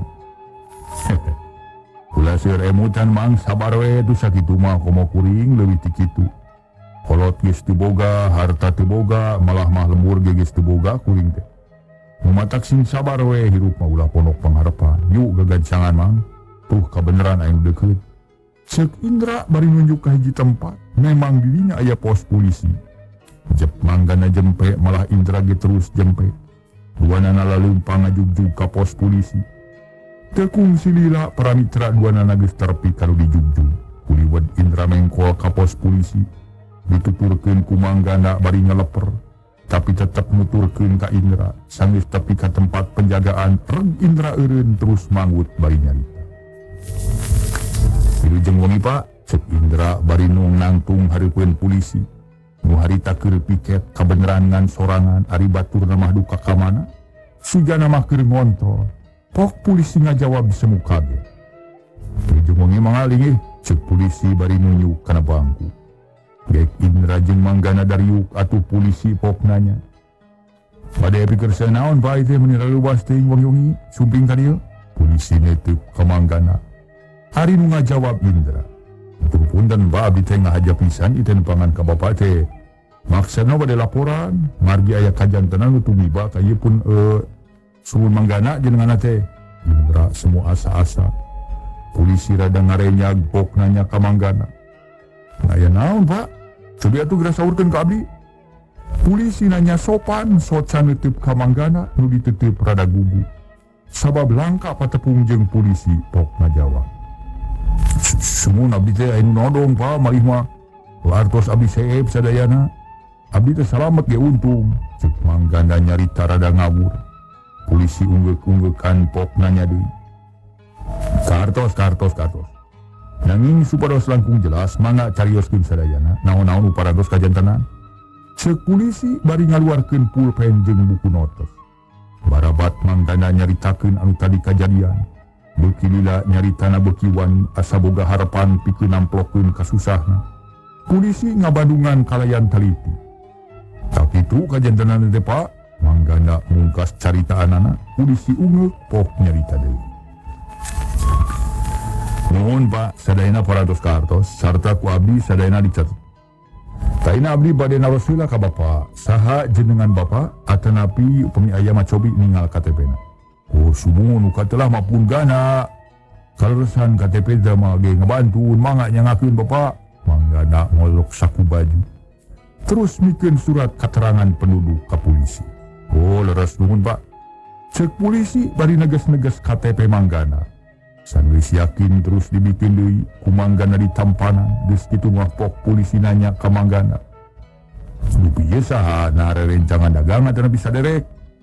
Ulah seueur emutan Mang sabar we tuh sakitu mah komo kuring leuwih ti kitu. Kolot geus teu boga, harta teu boga, malah mah lembur ge geus teu boga kuring teh. Mumatak sing sabar we hirup mah ulah ponok pangharepan. Yuk gagancangan Mang. Tuh kabeneran aya nu deukeut. Cek Indra bari nunjuk ka hiji tempat. Memang dirinya aya pos polisi. Jep Manggana jempe malah Indra ge terus jempe. Duanana laleumpang ngajugjug ka pos polisi. Teu kungsi lila para mitra duanana geus terpi kanu dijugjug. Kuliwed Indra mengkol ka pos polisi. Dituturkeun ku Manggana bari ngeleper. Tapi tetep nuturkeun ka Indra. Sanggeus tepi ka tempat penjagaan, reg Indra eureun terus manggut bari nyarita. Wilujeng wengi Pak, cek Indra bari nu nangtung hareupeun polisi. Nu harita keur piket kabeneran ngan sorangan ari baturna mah duka ka mana. Sigana mah keur ngontrol. Pok polisi ngajawab semuka ge. Wilujeng wengi mangaling cek polisi bari nunjuk kana bangku. Gek Indra jeung Manggana dariuk atuh polisi pok nanya. Bade pikir sanaon Pak teh meuni leuwas teuing wengi-wengi sumping ka dieu? Polisi neuteuk ka Manggana. Hari nu ngajawab Indra. Punten Pak abdi teh ngahaja pisan iten pangan ka Bapa teh. Maksana bade laporan, margi aya kajantenan nu tumiba ka ieu pun suhun Manggana jenenganna teh. Indra semua asa-asa. Polisi rada ngarenyag pok nanya ka Manggana. Aya naon Pak? Cobi atuh geura saurkeun ka abdi. Polisi nanya sopan, socan neuteup ka Manggana nu diteuteub rada gugu. Sabab langka patepung jeung polisi pok ngajawab. Semun abdi teh anu nodong Pak malih mah lartos abdi seep sadayana. Abdi teh salamet ge untung. Cek Manggana nyarita rada ngawur. Polisi unggek-unggekan pok nanya deui. Kartos. Nanging supados langkung jelas mangga carioskeun sadayana naon-naon uparados kajantenan. Cek polisi bari ngaluarkeun pulpen jeung buku notes. Barabat Manggana nyaritakeun anu tadi kajadian. Beuki lila nyaritana beuki wani asa boga harapan pikeun namplokeun kasusahna. Polisi ngabandungan kalayan taliti. Tapi itu kajantenan teh Pak, Manggana mungkas caritaanana, polisi ungeuk pok nyarita deui. Nuhun Pak, sadayana parados kartos sarta ku abdi sadayana dicatet. Taina abdi bade naros heula ka Bapa, saha jenengan Bapa atanapi upami aya macobi ningal KTP-na. Oh sumun uka telah mapun gana. Kaleresan KTP drama ge ngebantuun mangga nyangakeun Bapa. Manggana ngolok saku baju. Terus mikeun surat keterangan penduduk ka polisi. Oh leres nuhun Pak. Cek polisi bari neges-neges KTP Manggana. Sanggeus yakin terus dibikin deui ku Manggana di tampanan. Geus kitu mah pok polisi nanya ka Manggana. Dupiye saha na rencangan dagang atau bisa derek.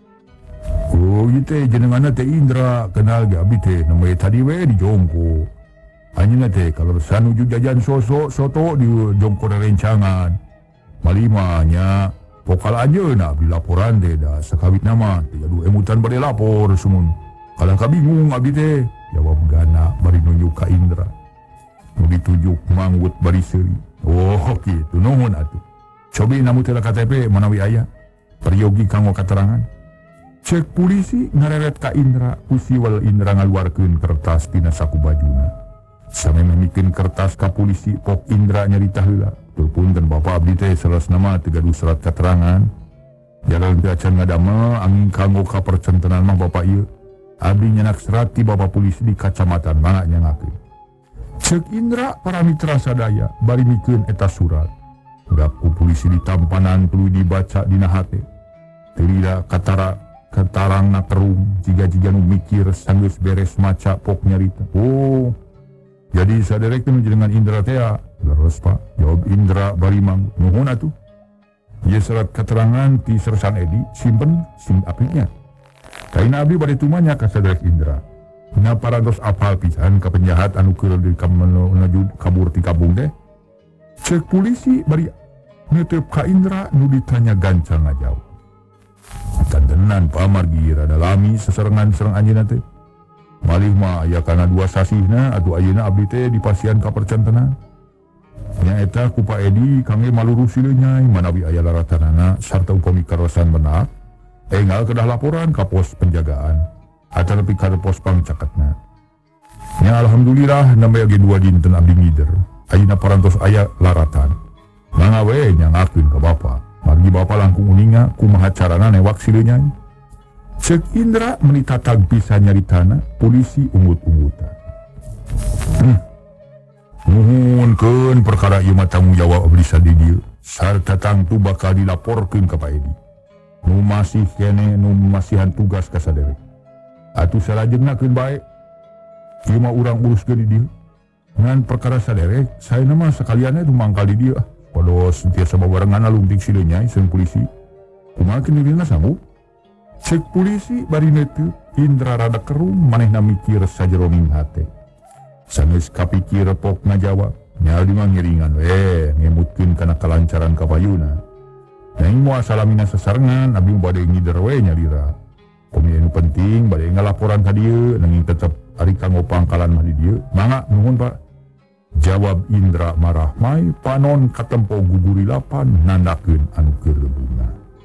Oh gitu jenengan teh Indra kenal ge abdi teh namanya tadi we di Jongko. Anjeunna teh kalau sanuju jajan soto di Jongko rencangan. Malimanya pokal ajeuna abdi laporan teh da sakawit nama teh aduh emutan bade lapor sumun. Kalah kabingung abdi teh jawab gana bari nunjuk ka Indra. Nu ditujuk manggut bari seuri. Oh kitu nuhun atuh. Cobi namu teh KTP manawi aya. Peryogi kanggo katerangan. Cek polisi ngareret ka Indra, usiwal Indra ngaluarkeun kertas tina saku bajuna. Same memikeun kertas ka polisi, pok Indra nyarita heula. Turpunten Bapak abdi teh salas nama teu gaduh surat katerangan. Jalan teh acan ngadamel angin kanggo ka percentenan mah Bapak ieu. Abdi nyenak serat ti Bapak polisi di kacamatan mangga nyangakeun. Cek Indra para mitra sadaya bari mikeun eta surat. Gaku polisi di tampanan perlu dibaca dina hate. Tidak katarang na kerung jiga-jiga nu mikir sanggeus beres maca pok nyarita. Oh, jadi saderek teh dengan Indra teh leres Pak. Jawab Indra bari mang nuhun atuh. Ieu surat keterangan ti Sersan Edi simpen sim apliknya. Kaina abdi bade tumanya ka saderek Indra. Na parantos apal pisan ka penjahat anu keur di kabur ti kampung teh. Cek polisi bari netep ka Indra nu ditanya gancang ngajawab. Kandenan pamargi rada lami seserengan sereng anjeunna teh. Malih mah aya kana dua sasihna atuh ayeuna abdi teh dipasiehan ka percentenan. Nya eta ku Pak Edi kangge malurus sileuh nyai manawi aya laratanana sarta upami karosan benak. Enggal kedah laporan ka pos penjagaan atau lebih ka pos pangcaketna. Nya alhamdulillah nambe age 2 dinten abdi ngider. Ayeuna parantos aya laratan. Mangga we nyangakeun ka Bapa. Margi Bapa langkung uninga kumaha carana newak sileuh nyai. Cek Indra menita tagpisan nyaritana, polisi ungut-ungutan. Nuhunkeun perkara ieu mah tanggung jawab abdi di dieu sarta tangtu bakal dilaporkeun ka Pak Edi. Nu masih kene nu masihan tugas ka saderek. Atuh salajengnakeun bae. Ieu mah urang uruskeun di dieu. Ngan perkara saderek, saena mah sakalianna tu mangkal di dieu. Pados tiasa babarengan alungting sileuh nyai jeung polisi. Kumaha kinirina sanggup? Cek polisi bari neteu Indra rada kerung manehna mikir sajeroning hate. Sanes kapikir pok ngajawab, nya di mah ngiringan we ngemutkeun kana kalancaran kapayuna. Nang moal salamina sasarengan abdi bade ngider we nyalira. Komi anu penting bade ngalaporan ka dieu nanging tetep ari kanggo pangkalan mah di dieu. Mangga nuhun Pak. Jawab Indra marah mai panon katempo guguri lapan nandakeun anu keur bunga.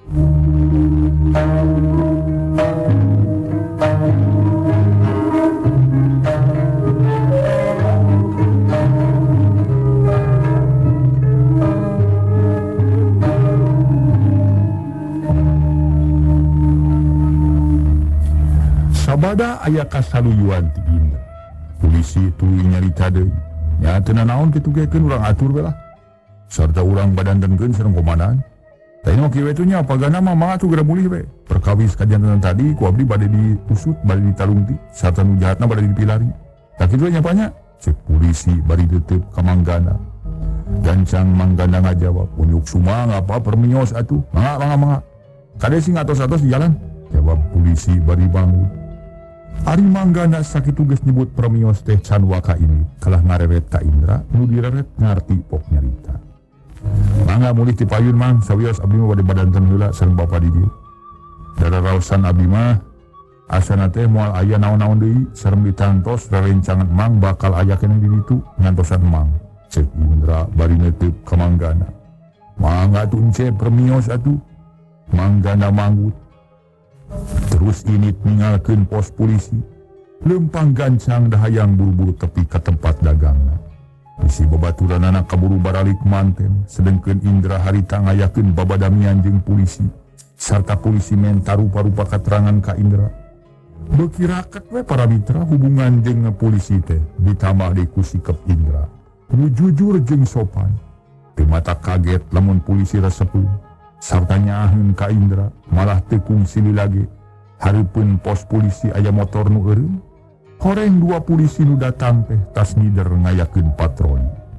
Sabada aya kasaluyuan ti Indra. Polisi tuluy nyarita deui. Nya teu naon kitu gekeun urang atur we lah. Sarta urang badantenkeun sareng komandan. Tah nu kieu nya pagana mah mah atuh geura mulih we. Perkawis kajantenan tadi ku abdi bade diusut, bade ditalungti, sarta nu jahatna bade dipilari. Tah kitu nya panya cek polisi bari tetep ka Manggana. Gancang Manggana ngajawab, "Unyuk suma ngapa permios atuh? Mangga. Kade sing atos-atos di jalan." Jawab polisi bari bangun. Ari Manggana sakitu geus nyebut permios teh can waka ini kalah ngareret ka Indra nu direret ngarti pok nyarita. Mangga mulih ti payun mang sawios abdi mah bade badanten heula sareng Bapa di dieu. Dararaosan abdi mah asana teh moal aya naon-naon deui sareng ditantos rerencangan mang bakal aya keneh di ditu ngantosan mang. Cek Indra bari netep ka Manggana. Mangga atuh ence permios atuh. Manggana manggut. Terus init ningalkeun pos polisi. Lempang gancang dahayang buru-buru tepi ka tempat dagangna. Isi babaturanana kaburu baralik manten, sedengkeun Indra harita ngayakeun babadamian jeung polisi. Sarta polisi menta rupa-rupa katerangan ka Indra. Beuki raket we para mitra hubungan jeung polisi teh ditambah deui ku sikep Indra. Nu jujur jeung sopan. Teu mata kaget lamun polisi resepkeun. Sarta nyaaheun ka Indra malah teu kungsili lagi. Hareupeun pos polisi aya motor nu eureum. Horeng 2 polisi nu datang teh tas ngider ngayakeun patroli.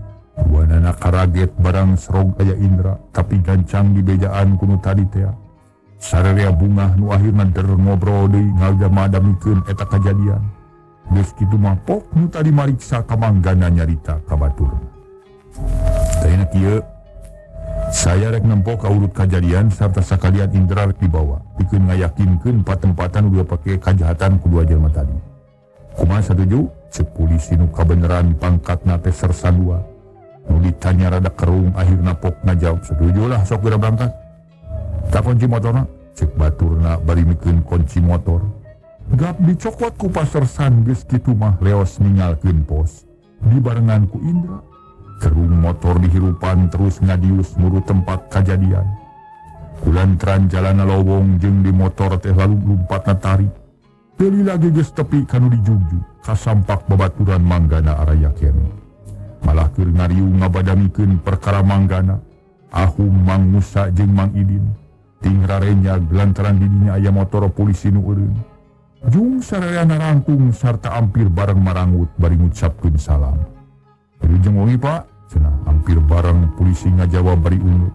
Buanana karaget barang serog aya Indra, tapi gancang di bejaan kuno tadi teh. Sararea bungah nu akhirna der ngobrol deui ngagadamikeun eta kajadian. Geus kitu mah pok nu tadi mariksa ka manggana nyarita ka batur. Tayna kieu saya rek nempo ka urut kajadian sarta sakalian Indra rek dibawa. Pikeun ngayakinkeun patempatan udah pake kajahatan kedua jelema tadi. Kumaha satuju? Cek polisi nu kabeneran pangkatna teh sersan 2. Nu ditanya rada kerung akhirna pok ngajawab setuju lah sok geura berangkat. Tak kunci motorna? Cek baturna bari mikeun kunci motor. Gap dicokot ku pasersan geus kitu mah leos ninggalkeun pos. Dibarengan ku Indra. Kerung motor dihirupan terus ngadius muru tempat kajadian. Kulantran jalana lowong jeung di motor teh lalu lumpatna tarik. Deuli lagi geus tepi kanu dijugju kasampak babaturan manggana araya kene. Malah keur ngariu ngabadamikeun perkara manggana. Ahum Mang Musa jeung Mang Idin ting rarenya lantaran didinya aya motor polisi nu eureun. Jung sareana rangkung sarta ampir bareng marangut bari ngucapkeun salam. Wilujeng wengi Pak, cenah ampir bareng polisi ngajawab bari ungut.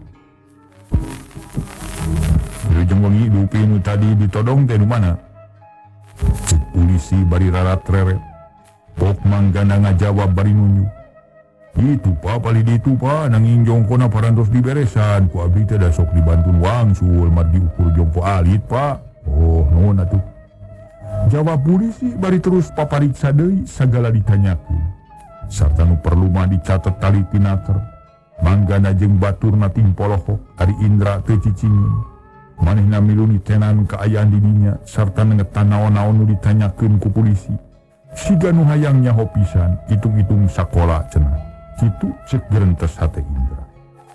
Wilujeng wengi dupi nu tadi ditodong teh nu mana? Cek polisi bari rarat reret. Pok manggana ngajawab bari nunjuk. Itu Pak, paling itu Pak, nanging jongkona parantos diberesan. Ku abdi teh da sok dibantu wangsul mar diukur jongko alit Pak. Oh, nuhun atuh. Jawab polisi bari terus papariksa deui sagala ditanyakeun. Sarta nu perlu mah dicatet tali tinaker. Manggana jeung baturna ting polohok ari Indra teu cicingeun. Manehna milu nitenan kaayaan di dinya sarta nengetan naon-naon nu ditanyakeun ku polisi. Siga nu hayang nyaho pisan, itung-itung sakola cenah. Kitu cek gerentes hate Indra.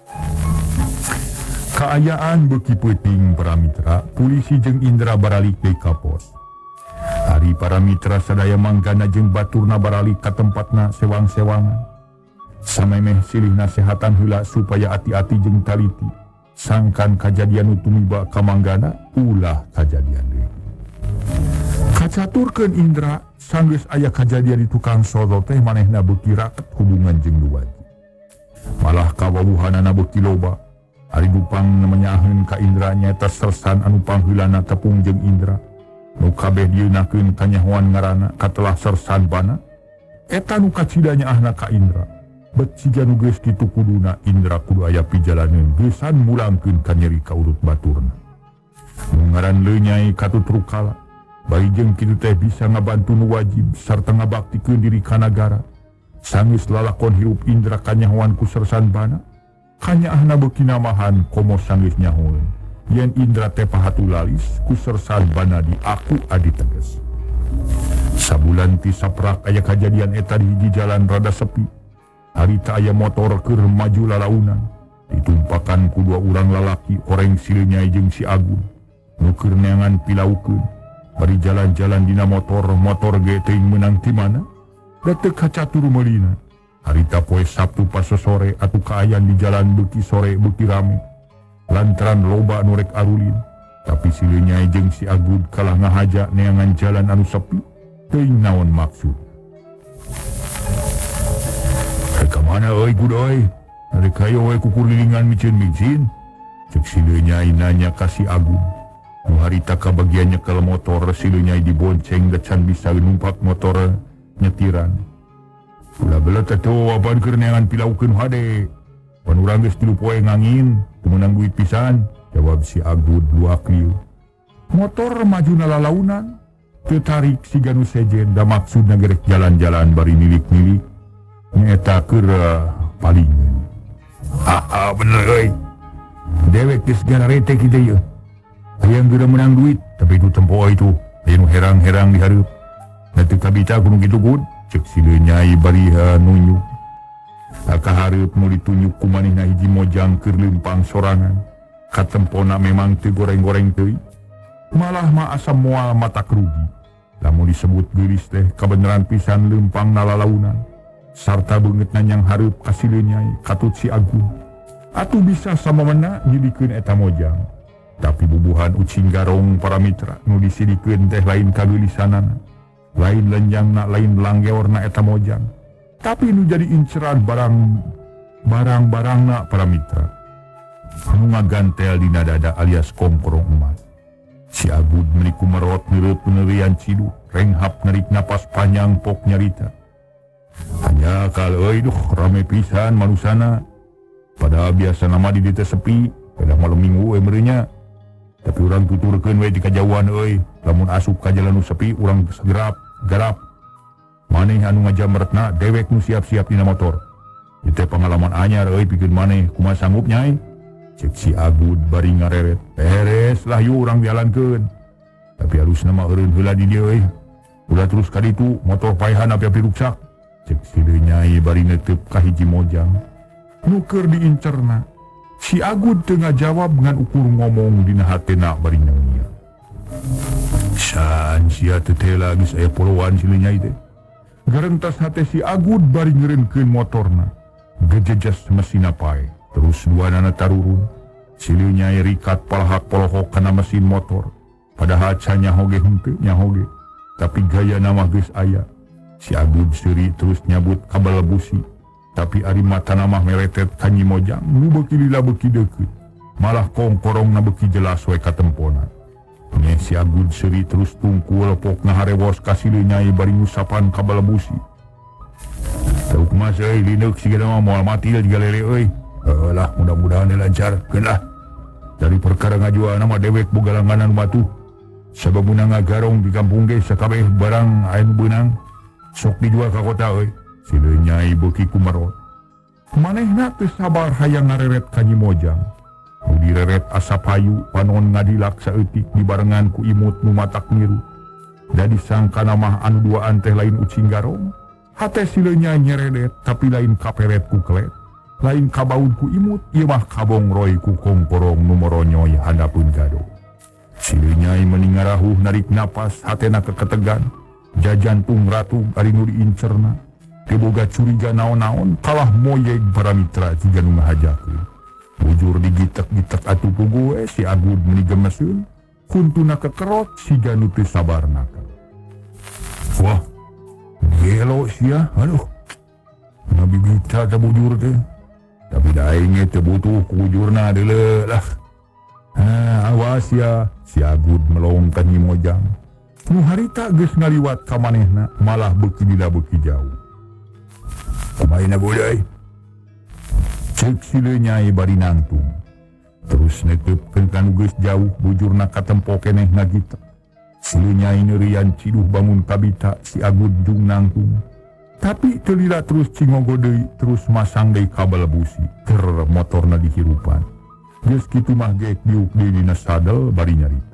Kaayaan beuki peuting para mitra, polisi jeung Indra baralik deui ka pos. Ari para mitra sadaya manggana jeung baturna baralik ka tempatna sewang-sewangan. Samemeh silih nasehatan heula supaya hati-hati jeung taliti. Sangkan kajadian nu tumiba ka manggana ulah kajadian deui. Kacaturkeun Indra sanggeus aya kajadian di tukang soto teh manehna beuki raket hubungan jeung duaji. Malah kawawuhanana beuki loba. Ari Dupang menyaheun ka Indra nyaeta sersan anu pangheulana tepung jeung Indra. Nu kabeh dieunakeun kanyahoan ngaranna katelah sersan bana. Eta nu kacidanya ahna ka Indra. Bet siga nu geus kitu kuduna Indra kudu aya pijalaneun geusan mulangkeun ka nyeri ka urut baturna. Nu ngaran leunyae Katutrukala. Bari jeung kitu teh bisa ngabantu nu wajib sarta ngabaktikeun diri ka nagara. Sanggeus lalakon hirup Indra kanyahoan ku sersan bana. Kanyaahna beuki namahan komo sanggeus nyahoeun. Yen Indra teh pahatulalis ku sersan bana di aku adi teges. Sabulan ti saprak aya kajadian eta di hiji jalan rada sepi. Harita aya motor keur maju lalaunan. Ditumpakan ku dua urang lalaki oreng sileunyai jeung si Agun. Nu keur neangan pilaukeun. Bari jalan-jalan dina motor ge teuing meunang ti mana? Da teu kacatur meulina. Harita poe Sabtu pas sore atuh kaayaan di jalan beuki sore beuki rame. Lantaran loba nu rek arulin, tapi sileunyai jeung si Agud kalah ngahaja neangan jalan anu sepi, teuing naon maksud. Rek mana euy Gud euy? Rek hayo we kukulilingan micin-micin. Cek sileunyai nanya ka si Agud. Nu harita kabagian nyekel motor sileunyai dibonceng da can bisa numpak motor nyetiran. Ulah bela teh waban keur neangan pilaukeun hade. Pan urang geus 3 poe ngangin, teu meunang duit pisan, jawab si Agud luak lieu. Motor majuna lalaunan, teu tarik siga nu sejen da maksudna gerek jalan-jalan bari milik-milik. Eta keur palingeun. Bener euy. Dewek geus gararete kitu ieu. Hayang geura menang duit, tapi itu tempo itu. Aya nu herang-herang di hareup. Da teu kabita kudu kitu Gud, cek sileunyai bari nunjuk. Ka hareup nu ditunjuk ku manehna hiji mojang keur leumpang sorangan. Katempona memang teu goreng-goreng teuing. Malah mah asa moal matak rugi. Lamun disebut geulis teh kabeneran pisan leumpang nalalaunan. Sarta beungeut nanyang hareup ka sileunyai katut si Agung. Atuh bisa samemena nyidikeun eta mojang. Tapi bubuhan ucing garong para mitra nu disidikeun teh lain kageulisanana, lain lenjangna, lain langgeorna eta mojang. Tapi nu jadi inceran barang barang-barangna para mitra. Anu ngagantel dina dada alias kongkorong emas. Si Agud meuli kumerot neureut penerian cidu, renghap ngerik napas panjang pok nyarita. Hanya kalau duh rame pisan manusana. Pada biasa nama di dieu sepi, pada malam minggu merenya. Tapi urang tuturkeun we di kajauhan euy, lamun asup ka jalan nu sepi urang segerap, garap. Maneh anu ngajamretna dewek nu siap-siap dina motor. Ieu teh pengalaman anyar euy pikeun maneh kumaha sanggup nyai. Cek si Agud bari ngareret. Beres lah yuk urang jalankeun. Tapi halusna mah eureun heula di dieu euy. Ulah terus ka ditu motor paehan api-api ruksak. Cek si nyai bari netep ka hiji mojang. Nu keur diincerna. Si Agud teu ngajawab ngan ukur ngomong dina hatena bari nangir. Saan sia teu teh geus aya poloan si nyai teh. Garentas hate si Agud bari ngeureunkeun motorna. Gejejas mesin pae. Terus duanana tarurun. Silu nyai rikat palahak polohok kana mesin motor. Padahal hanya hoge henteu nyahoge. Tapi gaya nama geus aya. Si Agud seuri terus nyabut kabel busi. Tapi ari mata nama meretet kanyi mojang. Nu beuki lila beuki deukeut. Malah kongkorongna beuki jelas we katempona. Nya si Agud seuri terus tungkul pok ngaharewos ka silu nyai bari ngusapan kabel busi. Tauk mas euy lineuk sigana mah moal mati juga lele euy. Lah mudah-mudahan lancar lah. Dari perkara ngajual nama dewek boga langganan batu. Sababuna ngagarong di kampung ge sakabeh barang anu beunang sok dijual ka kota euy. Sileun nyai beuki kumerot. Manehna teu sabar hayang ngareret ka Nyi Mojang. Nu direret asap hayu panon ngadilak saeutik dibarengan ku imut nu matak niru. Da disangka mah anu duaan teh lain ucing garong. Hate sileun nyai nyeredet tapi lain kaperet ku kelet. Lain kabaud ku imut, ieu mah kabong roy ku kongkorong nu moronyoy handapeun gado. Sileun nyai meuning ngarahuh narik napas, hatena keketegan. Jajantung ratu ari nu diincerna. Teu boga curiga naon-naon, kalah moyeg para mitra jiga nu ngahajakeun. Bujur digitek-gitek atuh pugu we si Agud meuni gemeseun, kuntuna kekerot siga nu teu sabarna. Wah, gelo sia, aduh. Ngabibita ka bujur teh. Tapi da aing teu butuh ku bujurna deuleu lah. Awas ya, si Agud melong ka Nyi Mojang. Nu harita geus ngaliwat ka manehna, malah beuki dila beuki jauh. Kumaina buday? Cek sileun nyai bari nangtung. Terus netepkeun kanu geus jauh bujurna katempo keneh ngagita. Sileun nyai neurian ciduh bangun kabita si Agud jung nangtung. Tapi teu lila terus cingogo deui, terus masang deui kabel busi. Ker motorna dihirupan. Geus kitu mah geek diuk deui dina sadel bari nyarita.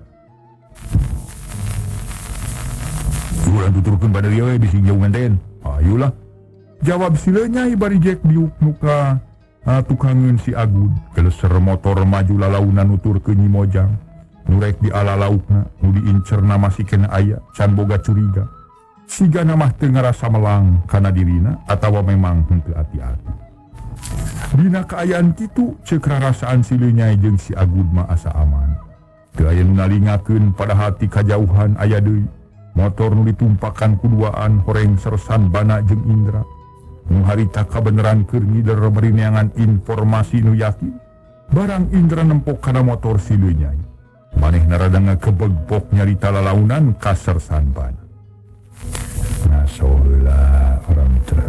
Urang tuturkeun pada ieu we bisi jauh ngenten. Ayolah. Jawab sileun nyai bari geek diuk nuka tukangeun si Agud. Keleser motor maju lalaunan nuturkeun Nyi Mojang. Nurek di ala laukna, nu diincerna masih kena aya, can boga curiga. Siga namah teu ngarasa melang kana dirina atawa memang henteu ati-ati. Dina kaayaan kitu ceuk rarasaan sileun nyai jeung si Agud mah asa aman. Teu aya nu nalingakeun pada hati kajauhan aya deui. Motor nu ditumpakan kuduaan horeng Sersan Bana jeung Indra. Nu harita kabeneran keur ngider beri neangan informasi nu yakin. Barang Indra nempok kana motor sileun nyai. Manehna rada ngakebegpok nyarita lalaunan ka Sersan Bana. Ngaso heula orang mitra.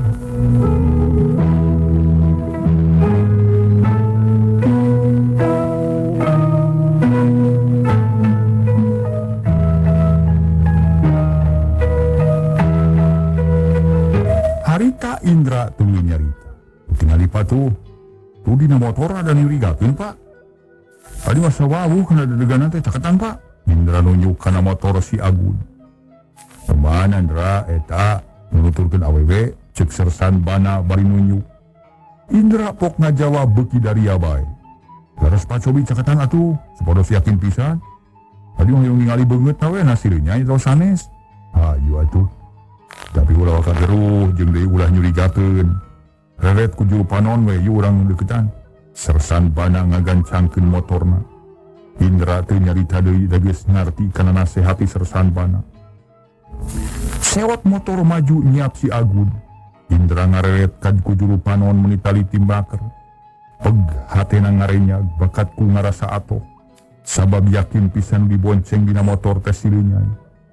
Harita Indra tuluy nyarita. Tingali patuh. Tu dina motor ada nyurigakeun Pak. Tadi masa wawuh kana dedeganan teh caketan Pak. Indra nunjuk kana motor si Agud. Kemana Indra eta nuturkeun awewe cek Sersan Bana bari nunjuk. Indra pok ngajawab beuki dari bae. Laras pacobi caketan atuh, sapodos yakin pisan. Tadi mah yang ningali beungeut we hasilnya itu sanes. Hayu atuh. Tapi ulah kageruh jeung deui ulah nyurigakeun. Reret ku juru panon we ieu urang deukeutan. Sersan Bana ngagancangkeun motorna. Indra teu nyarita deui da geus ngarti kana nasehati Sersan Bana. Sewot motor maju nyiap si Agud. Indra ngareret kad ku juru panon menitali timbaker. Peg hatena ngarenyag bakat ku ngarasa atoh. Sabab yakin pisan dibonceng dina motor teh silenyai.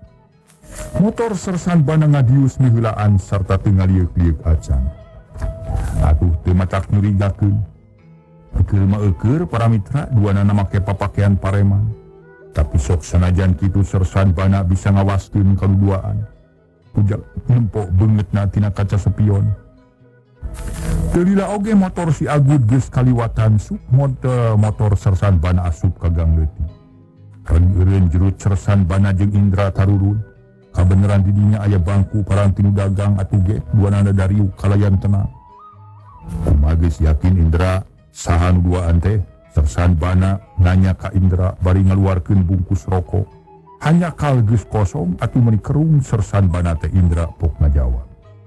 Motor Sersan Bana ngadius mihulaan sarta tingaliuk-liuk acan. Atuh teu matak nyurigakeun. Eukeur mah eukeur para mitra duanana make papakean pareman. Tapi sok sanajan kitu Sersan Bana bisa ngawaskeun kaduduaan. Ujak nempok beungeutna tina kaca sepion. Teu lila oge motor si Agud geus kaliwatan sup motor Sersan Bana asup ka gang leutik. Eureun jerut Sersan Bana jeung Indra tarurun. Kabeneran di dinya aya bangku parang tinu dagang atuh ge duanana dariuk kalayan tenang. Kumaha geus yakin Indra saha nu duaan teh? Sersan Bana nanya ka Indra bari ngaluarkeun bungkus rokok. Hanya kal geus kosong atuh meuni kerung Sersan Bana teh Indra pok ngajawab.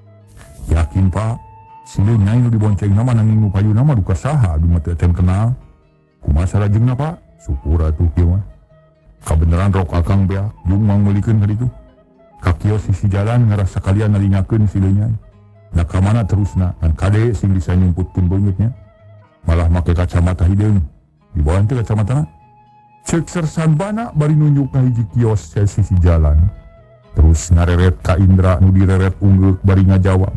Yakin Pak, sileun nyai nu diboncengna mah nanging nu payuna mah duka saha adu mah teu kenal. Kumaha salajengna Pak? Syukur atuh kieu mah. Kabeneran rok akang beak jeung mangmeulikeun ka ditu. Ka kios sisi jalan ngarasa kalian nalingakeun sileun nyai. Da ka mana terusna kan kade sing bisa nyumputkeun beungeutnya. Malah make kacamata hideung. Di bawah teh kacamatana. Cek Sersan Bana bari nunjuk ka hiji kios sisi jalan. Terus ngareret ka Indra nu direret ungguk bari ngajawab.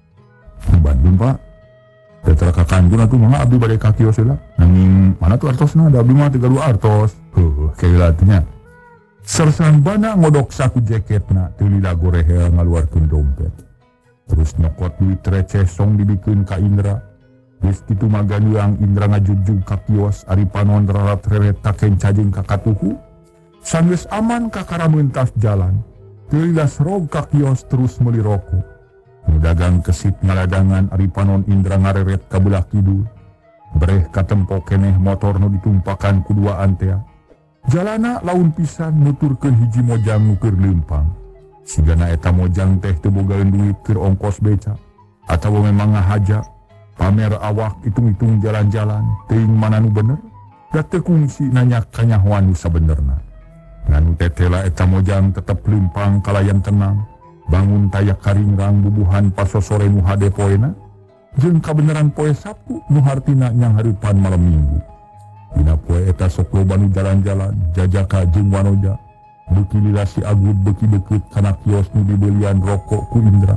Di Bandung Pak. Tetra ka kanjun atuh mangga abdi bade ka kios heula. Nanging mana tuh artosna da abdi mah teu gaduh artos. Heuh kaila atunya. Sersan Bana ngodok saku jaketna teu lila gorehel ngaluarkeun dompet. Terus nyokot duit receh song dibikeun ka Indra. Geus kitu maganuang Indra ngajujug ka kios ari panon rarat reret taken cajeng ka katuhu. Sanggeus aman ka karameun tas jalan. Teu lila serog ka kios terus meuli rokok. Nu dagang kesit ngaladangan ari panon Indra ngareret ka belah kidul. Breh katempo keneh motor nu ditumpakan kuduaan teh. Jalana laun pisan nuturkeun hiji mojang nu keur leumpang. Sigana eta mojang teh teu bogaeun duit keur ongkos beca atawa memang ngahaja pamer awak hitung-hitung jalan-jalan teuing mana nu bener da teu kungsi nanya kanyahoan nu sabenerna. Nganu tetela eta mojang tetep leumpang kalayan tenang bangun tayak karingrang bubuhan pasosore nu hade poena jeung kabeneran poe Sabtu nu hartina nyang hareupan malam Minggu. Dina poe eta sok loba nu jalan-jalan jajaka jeung wanoja. Beuki lila si Agud beuki deukeut kana kios nu dibeulian rokok ku Indra.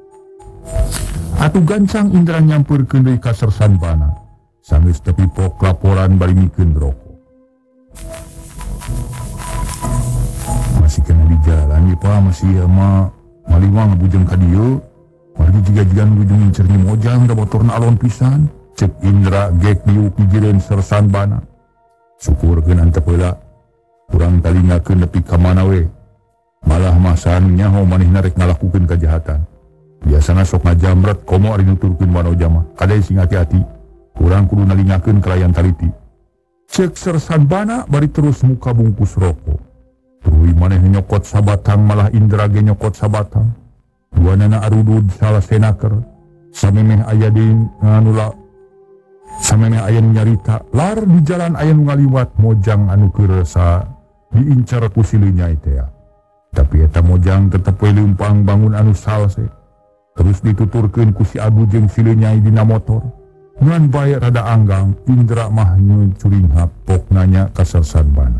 Atuh gancang Indra nyampeurkeun deui ka Sersan Bana. Sanggeus tepi pok laporan bari mikeun rokok. Masih kena di jalan ieu Pak, masih mah malima ngabujeng ka dieu. Margi jiga-jigan ngujung ngincerni mojang da motorna alon pisan. Cek Indra gek diuk pijireun Sersan Bana. Syukurkeun antep heula. Kurang talingakeun nepi ka mana we. Malah masan nyaho manehna rek ngalakukeun kajahatan. Biasana sok ngajamret komo ari nuturkeun wanoja mah. Kade sing hati-hati. Kurang kudu nalingakeun kalayan taliti. Cek Sersan Bana bari terus muka bungkus rokok. Tuluy maneh nyokot sabatang malah Indra ge nyokot sabatang. Duanana arudud salah senaker. Samemeh aya deui nganula. Samemeh aya nyarita lar di jalan aya nu ngaliwat mojang anu keureusa diincar ku sileunnyai teh. Tapi eta mojang tetep we leumpang bangun anu salse. Terus dituturkeun ku si Agud jeung sileunnyai dina motor. Ngan bae rada anggang Indra mah nyuring hapok nanya ka Sersan Bana.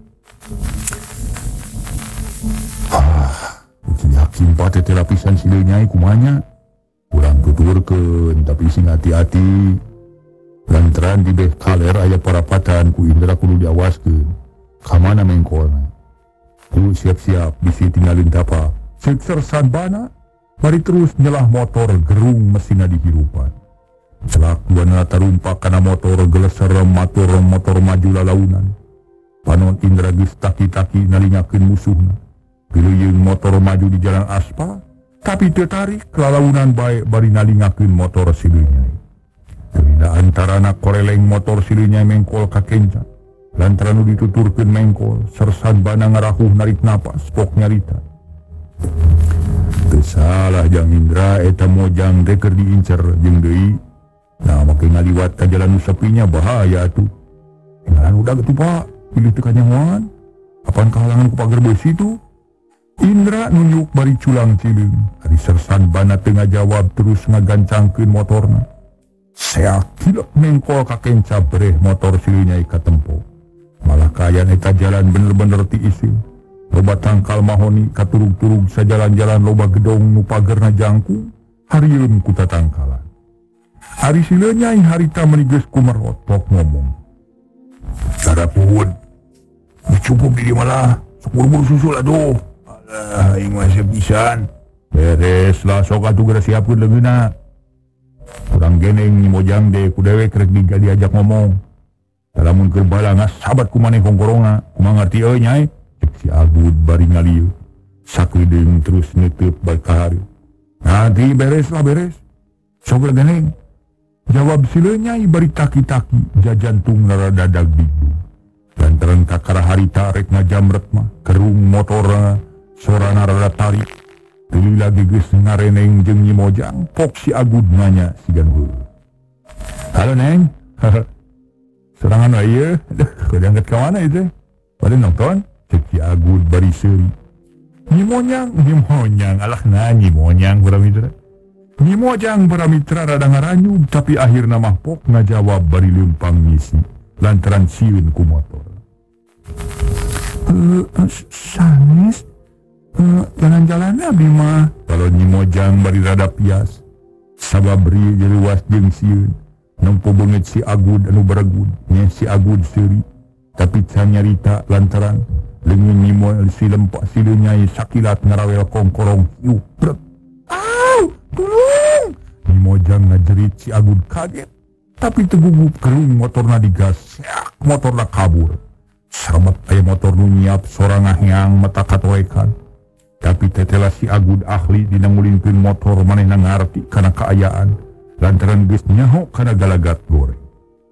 Uji yakin pa teh lapisan sileunnyai kumanya. Urang tuturkeun tapi sing hati-hati. Lantaran di beh kaler aya parapatan ku Indra kudu diawaskeun. Kamana mengkolna. Kudu siap-siap bisi tinggalin tapa. Cek Sersan Bana bari terus nyelah motor gerung mesinna dihirupan. Celak duana tarumpak kana motor geleser motor maju lalaunan. Panon Indra geus taki-taki nalingakeun musuhna. Pileuyeuh motor maju di jalan aspal, tapi teu tarik lalaunan bae bari nalingakeun motor sileunnyai. Teu antarana koreleng motor sileunnyai mengkol ka kenca. Lantaran nu dituturkeun mengkol, Sersan Bana ngarahuh narik napas pok nyarita. Teu salah jang Indra eta mojang teh keur diincer jeung deui. Nah make ngaliwat ka jalan nu sepinya bahaya atuh. Tinggalan udah gitu Pak, pilih teu kanyahoan. Apaan kehalangan ku pagar beusi tu? Indra nunjuk bari culang cileung. Ari Sersan Bana tengah jawab terus ngagancangkeun motorna. Saya kilek mengkol kakenca bereh motor sileunyai ka tempo. Malah kaayaan eta jalan bener-bener ti isin. Loba tangkal mahoni katurug-turug sajalan-jalan loba gedong nu pagerna jangkung. Harieun ku tatangkalan. Ari sileunyai harita menigeus kumerot pok ngomong. Cara puhun. Dicukup di malah. Sok susul aduh. Alah, aing masih pisan. Beres lah sok atuh geura siapkeun leungeuna. Kurang geneng ni mojang deh ku dewek rek diajak ngomong. Lamun keur balangas sabat ku maneh kongkorongna. Kumaha ngarti euy nyai? Cek si Agud bari ngalieu. Sakedeung terus neuteup balik ka hareup. Nanti beres lah beres. Sok geneng. Jawab sileunyai bari taki-taki jajantung rada dadag digdu. Lantaran kakara harita rek ngajamret mah kerung motorna sorana rada tarik. Tuluy lagi geus ngareneng jeung Nyi Mojang pok si Agud nanya sigan heula. Halo Neng. Serangan wae ieu. Diangkat ka mana itu? Pada nonton? Cek si Agud bari seuri. Nyi Mojang alahna Nyi Mojang baramitra. Nyi Mojang baramitra rada ngaranyug tapi akhirna mah pok ngajawab bari leumpang ngisi lantaran sieun ku motor. Sanes jalan-jalan abdi mah. Kalau Nyi Mojang bari rada pias. Sababri jeluas jeung sieun. Nempo beungeut si Agud anu baregud. Nya si Agud seuri. Tapi can nyarita lantaran leungeun Nyi Mojang si lempak sileunyai sakilat ngarawel kongkorong hiup brek. Au! Tolong! Nyi Mojang ngajerit si Agud kaget. Tapi tegugup kerung motorna digas. Yak, motorna kabur. Serabat aya motor nu nyiap sorang ngaheang mata katoekan. Tapi tetela si Agud ahli dina ngulinkeun motor manehna ngarti kana kaayaan lantaran geus nyaho kana galagat goreng.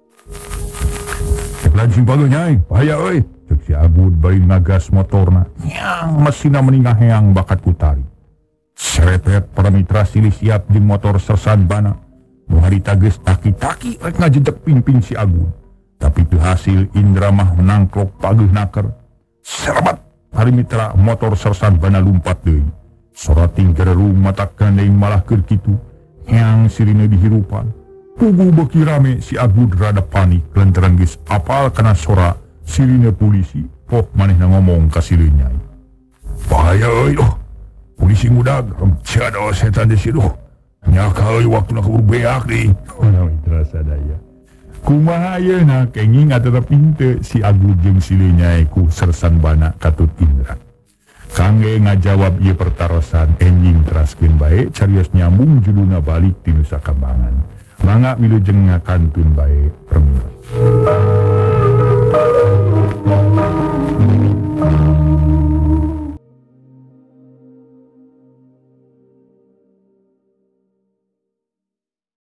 Cek langsung bageus nyai, bahaya euy. Cek si Agud bari ngagas motorna. Nyang mesinna meni ngaheang bakat ku tari. Serepet para mitra silih siap jeung motor Sersan Bana. Nu harita geus taki-taki rek ngajedeg pingping si Agud. Tapi teu hasil Indra mah menangklok pageuh naker. Serabat hari mitra motor Sersan Bana lumpat deui. Sorating gererung mata gandeng malah keur kitu. Heang sirine dihirupan. Pugu beuki rame si Agud rada panik lantaran geus apal kana sora sirine polisi. Pok manehna ngomong ka sileunyai. Bahaya euy doh. Polisi ngudag ciado setan di situ. Nya ka euy waktuna kabur beak deui. Ona mitra sadaya. Kumaha ayeuna kenging tetep pinte si Agud jeung sileunyai ku Sersan Bana katut Indra. Kangge ngajawab ieu pertarosan enjing teraskeun bae carios nyambung judulna balik ti Nusa Kambangan. Mangga milujeng ngakantun bae permira.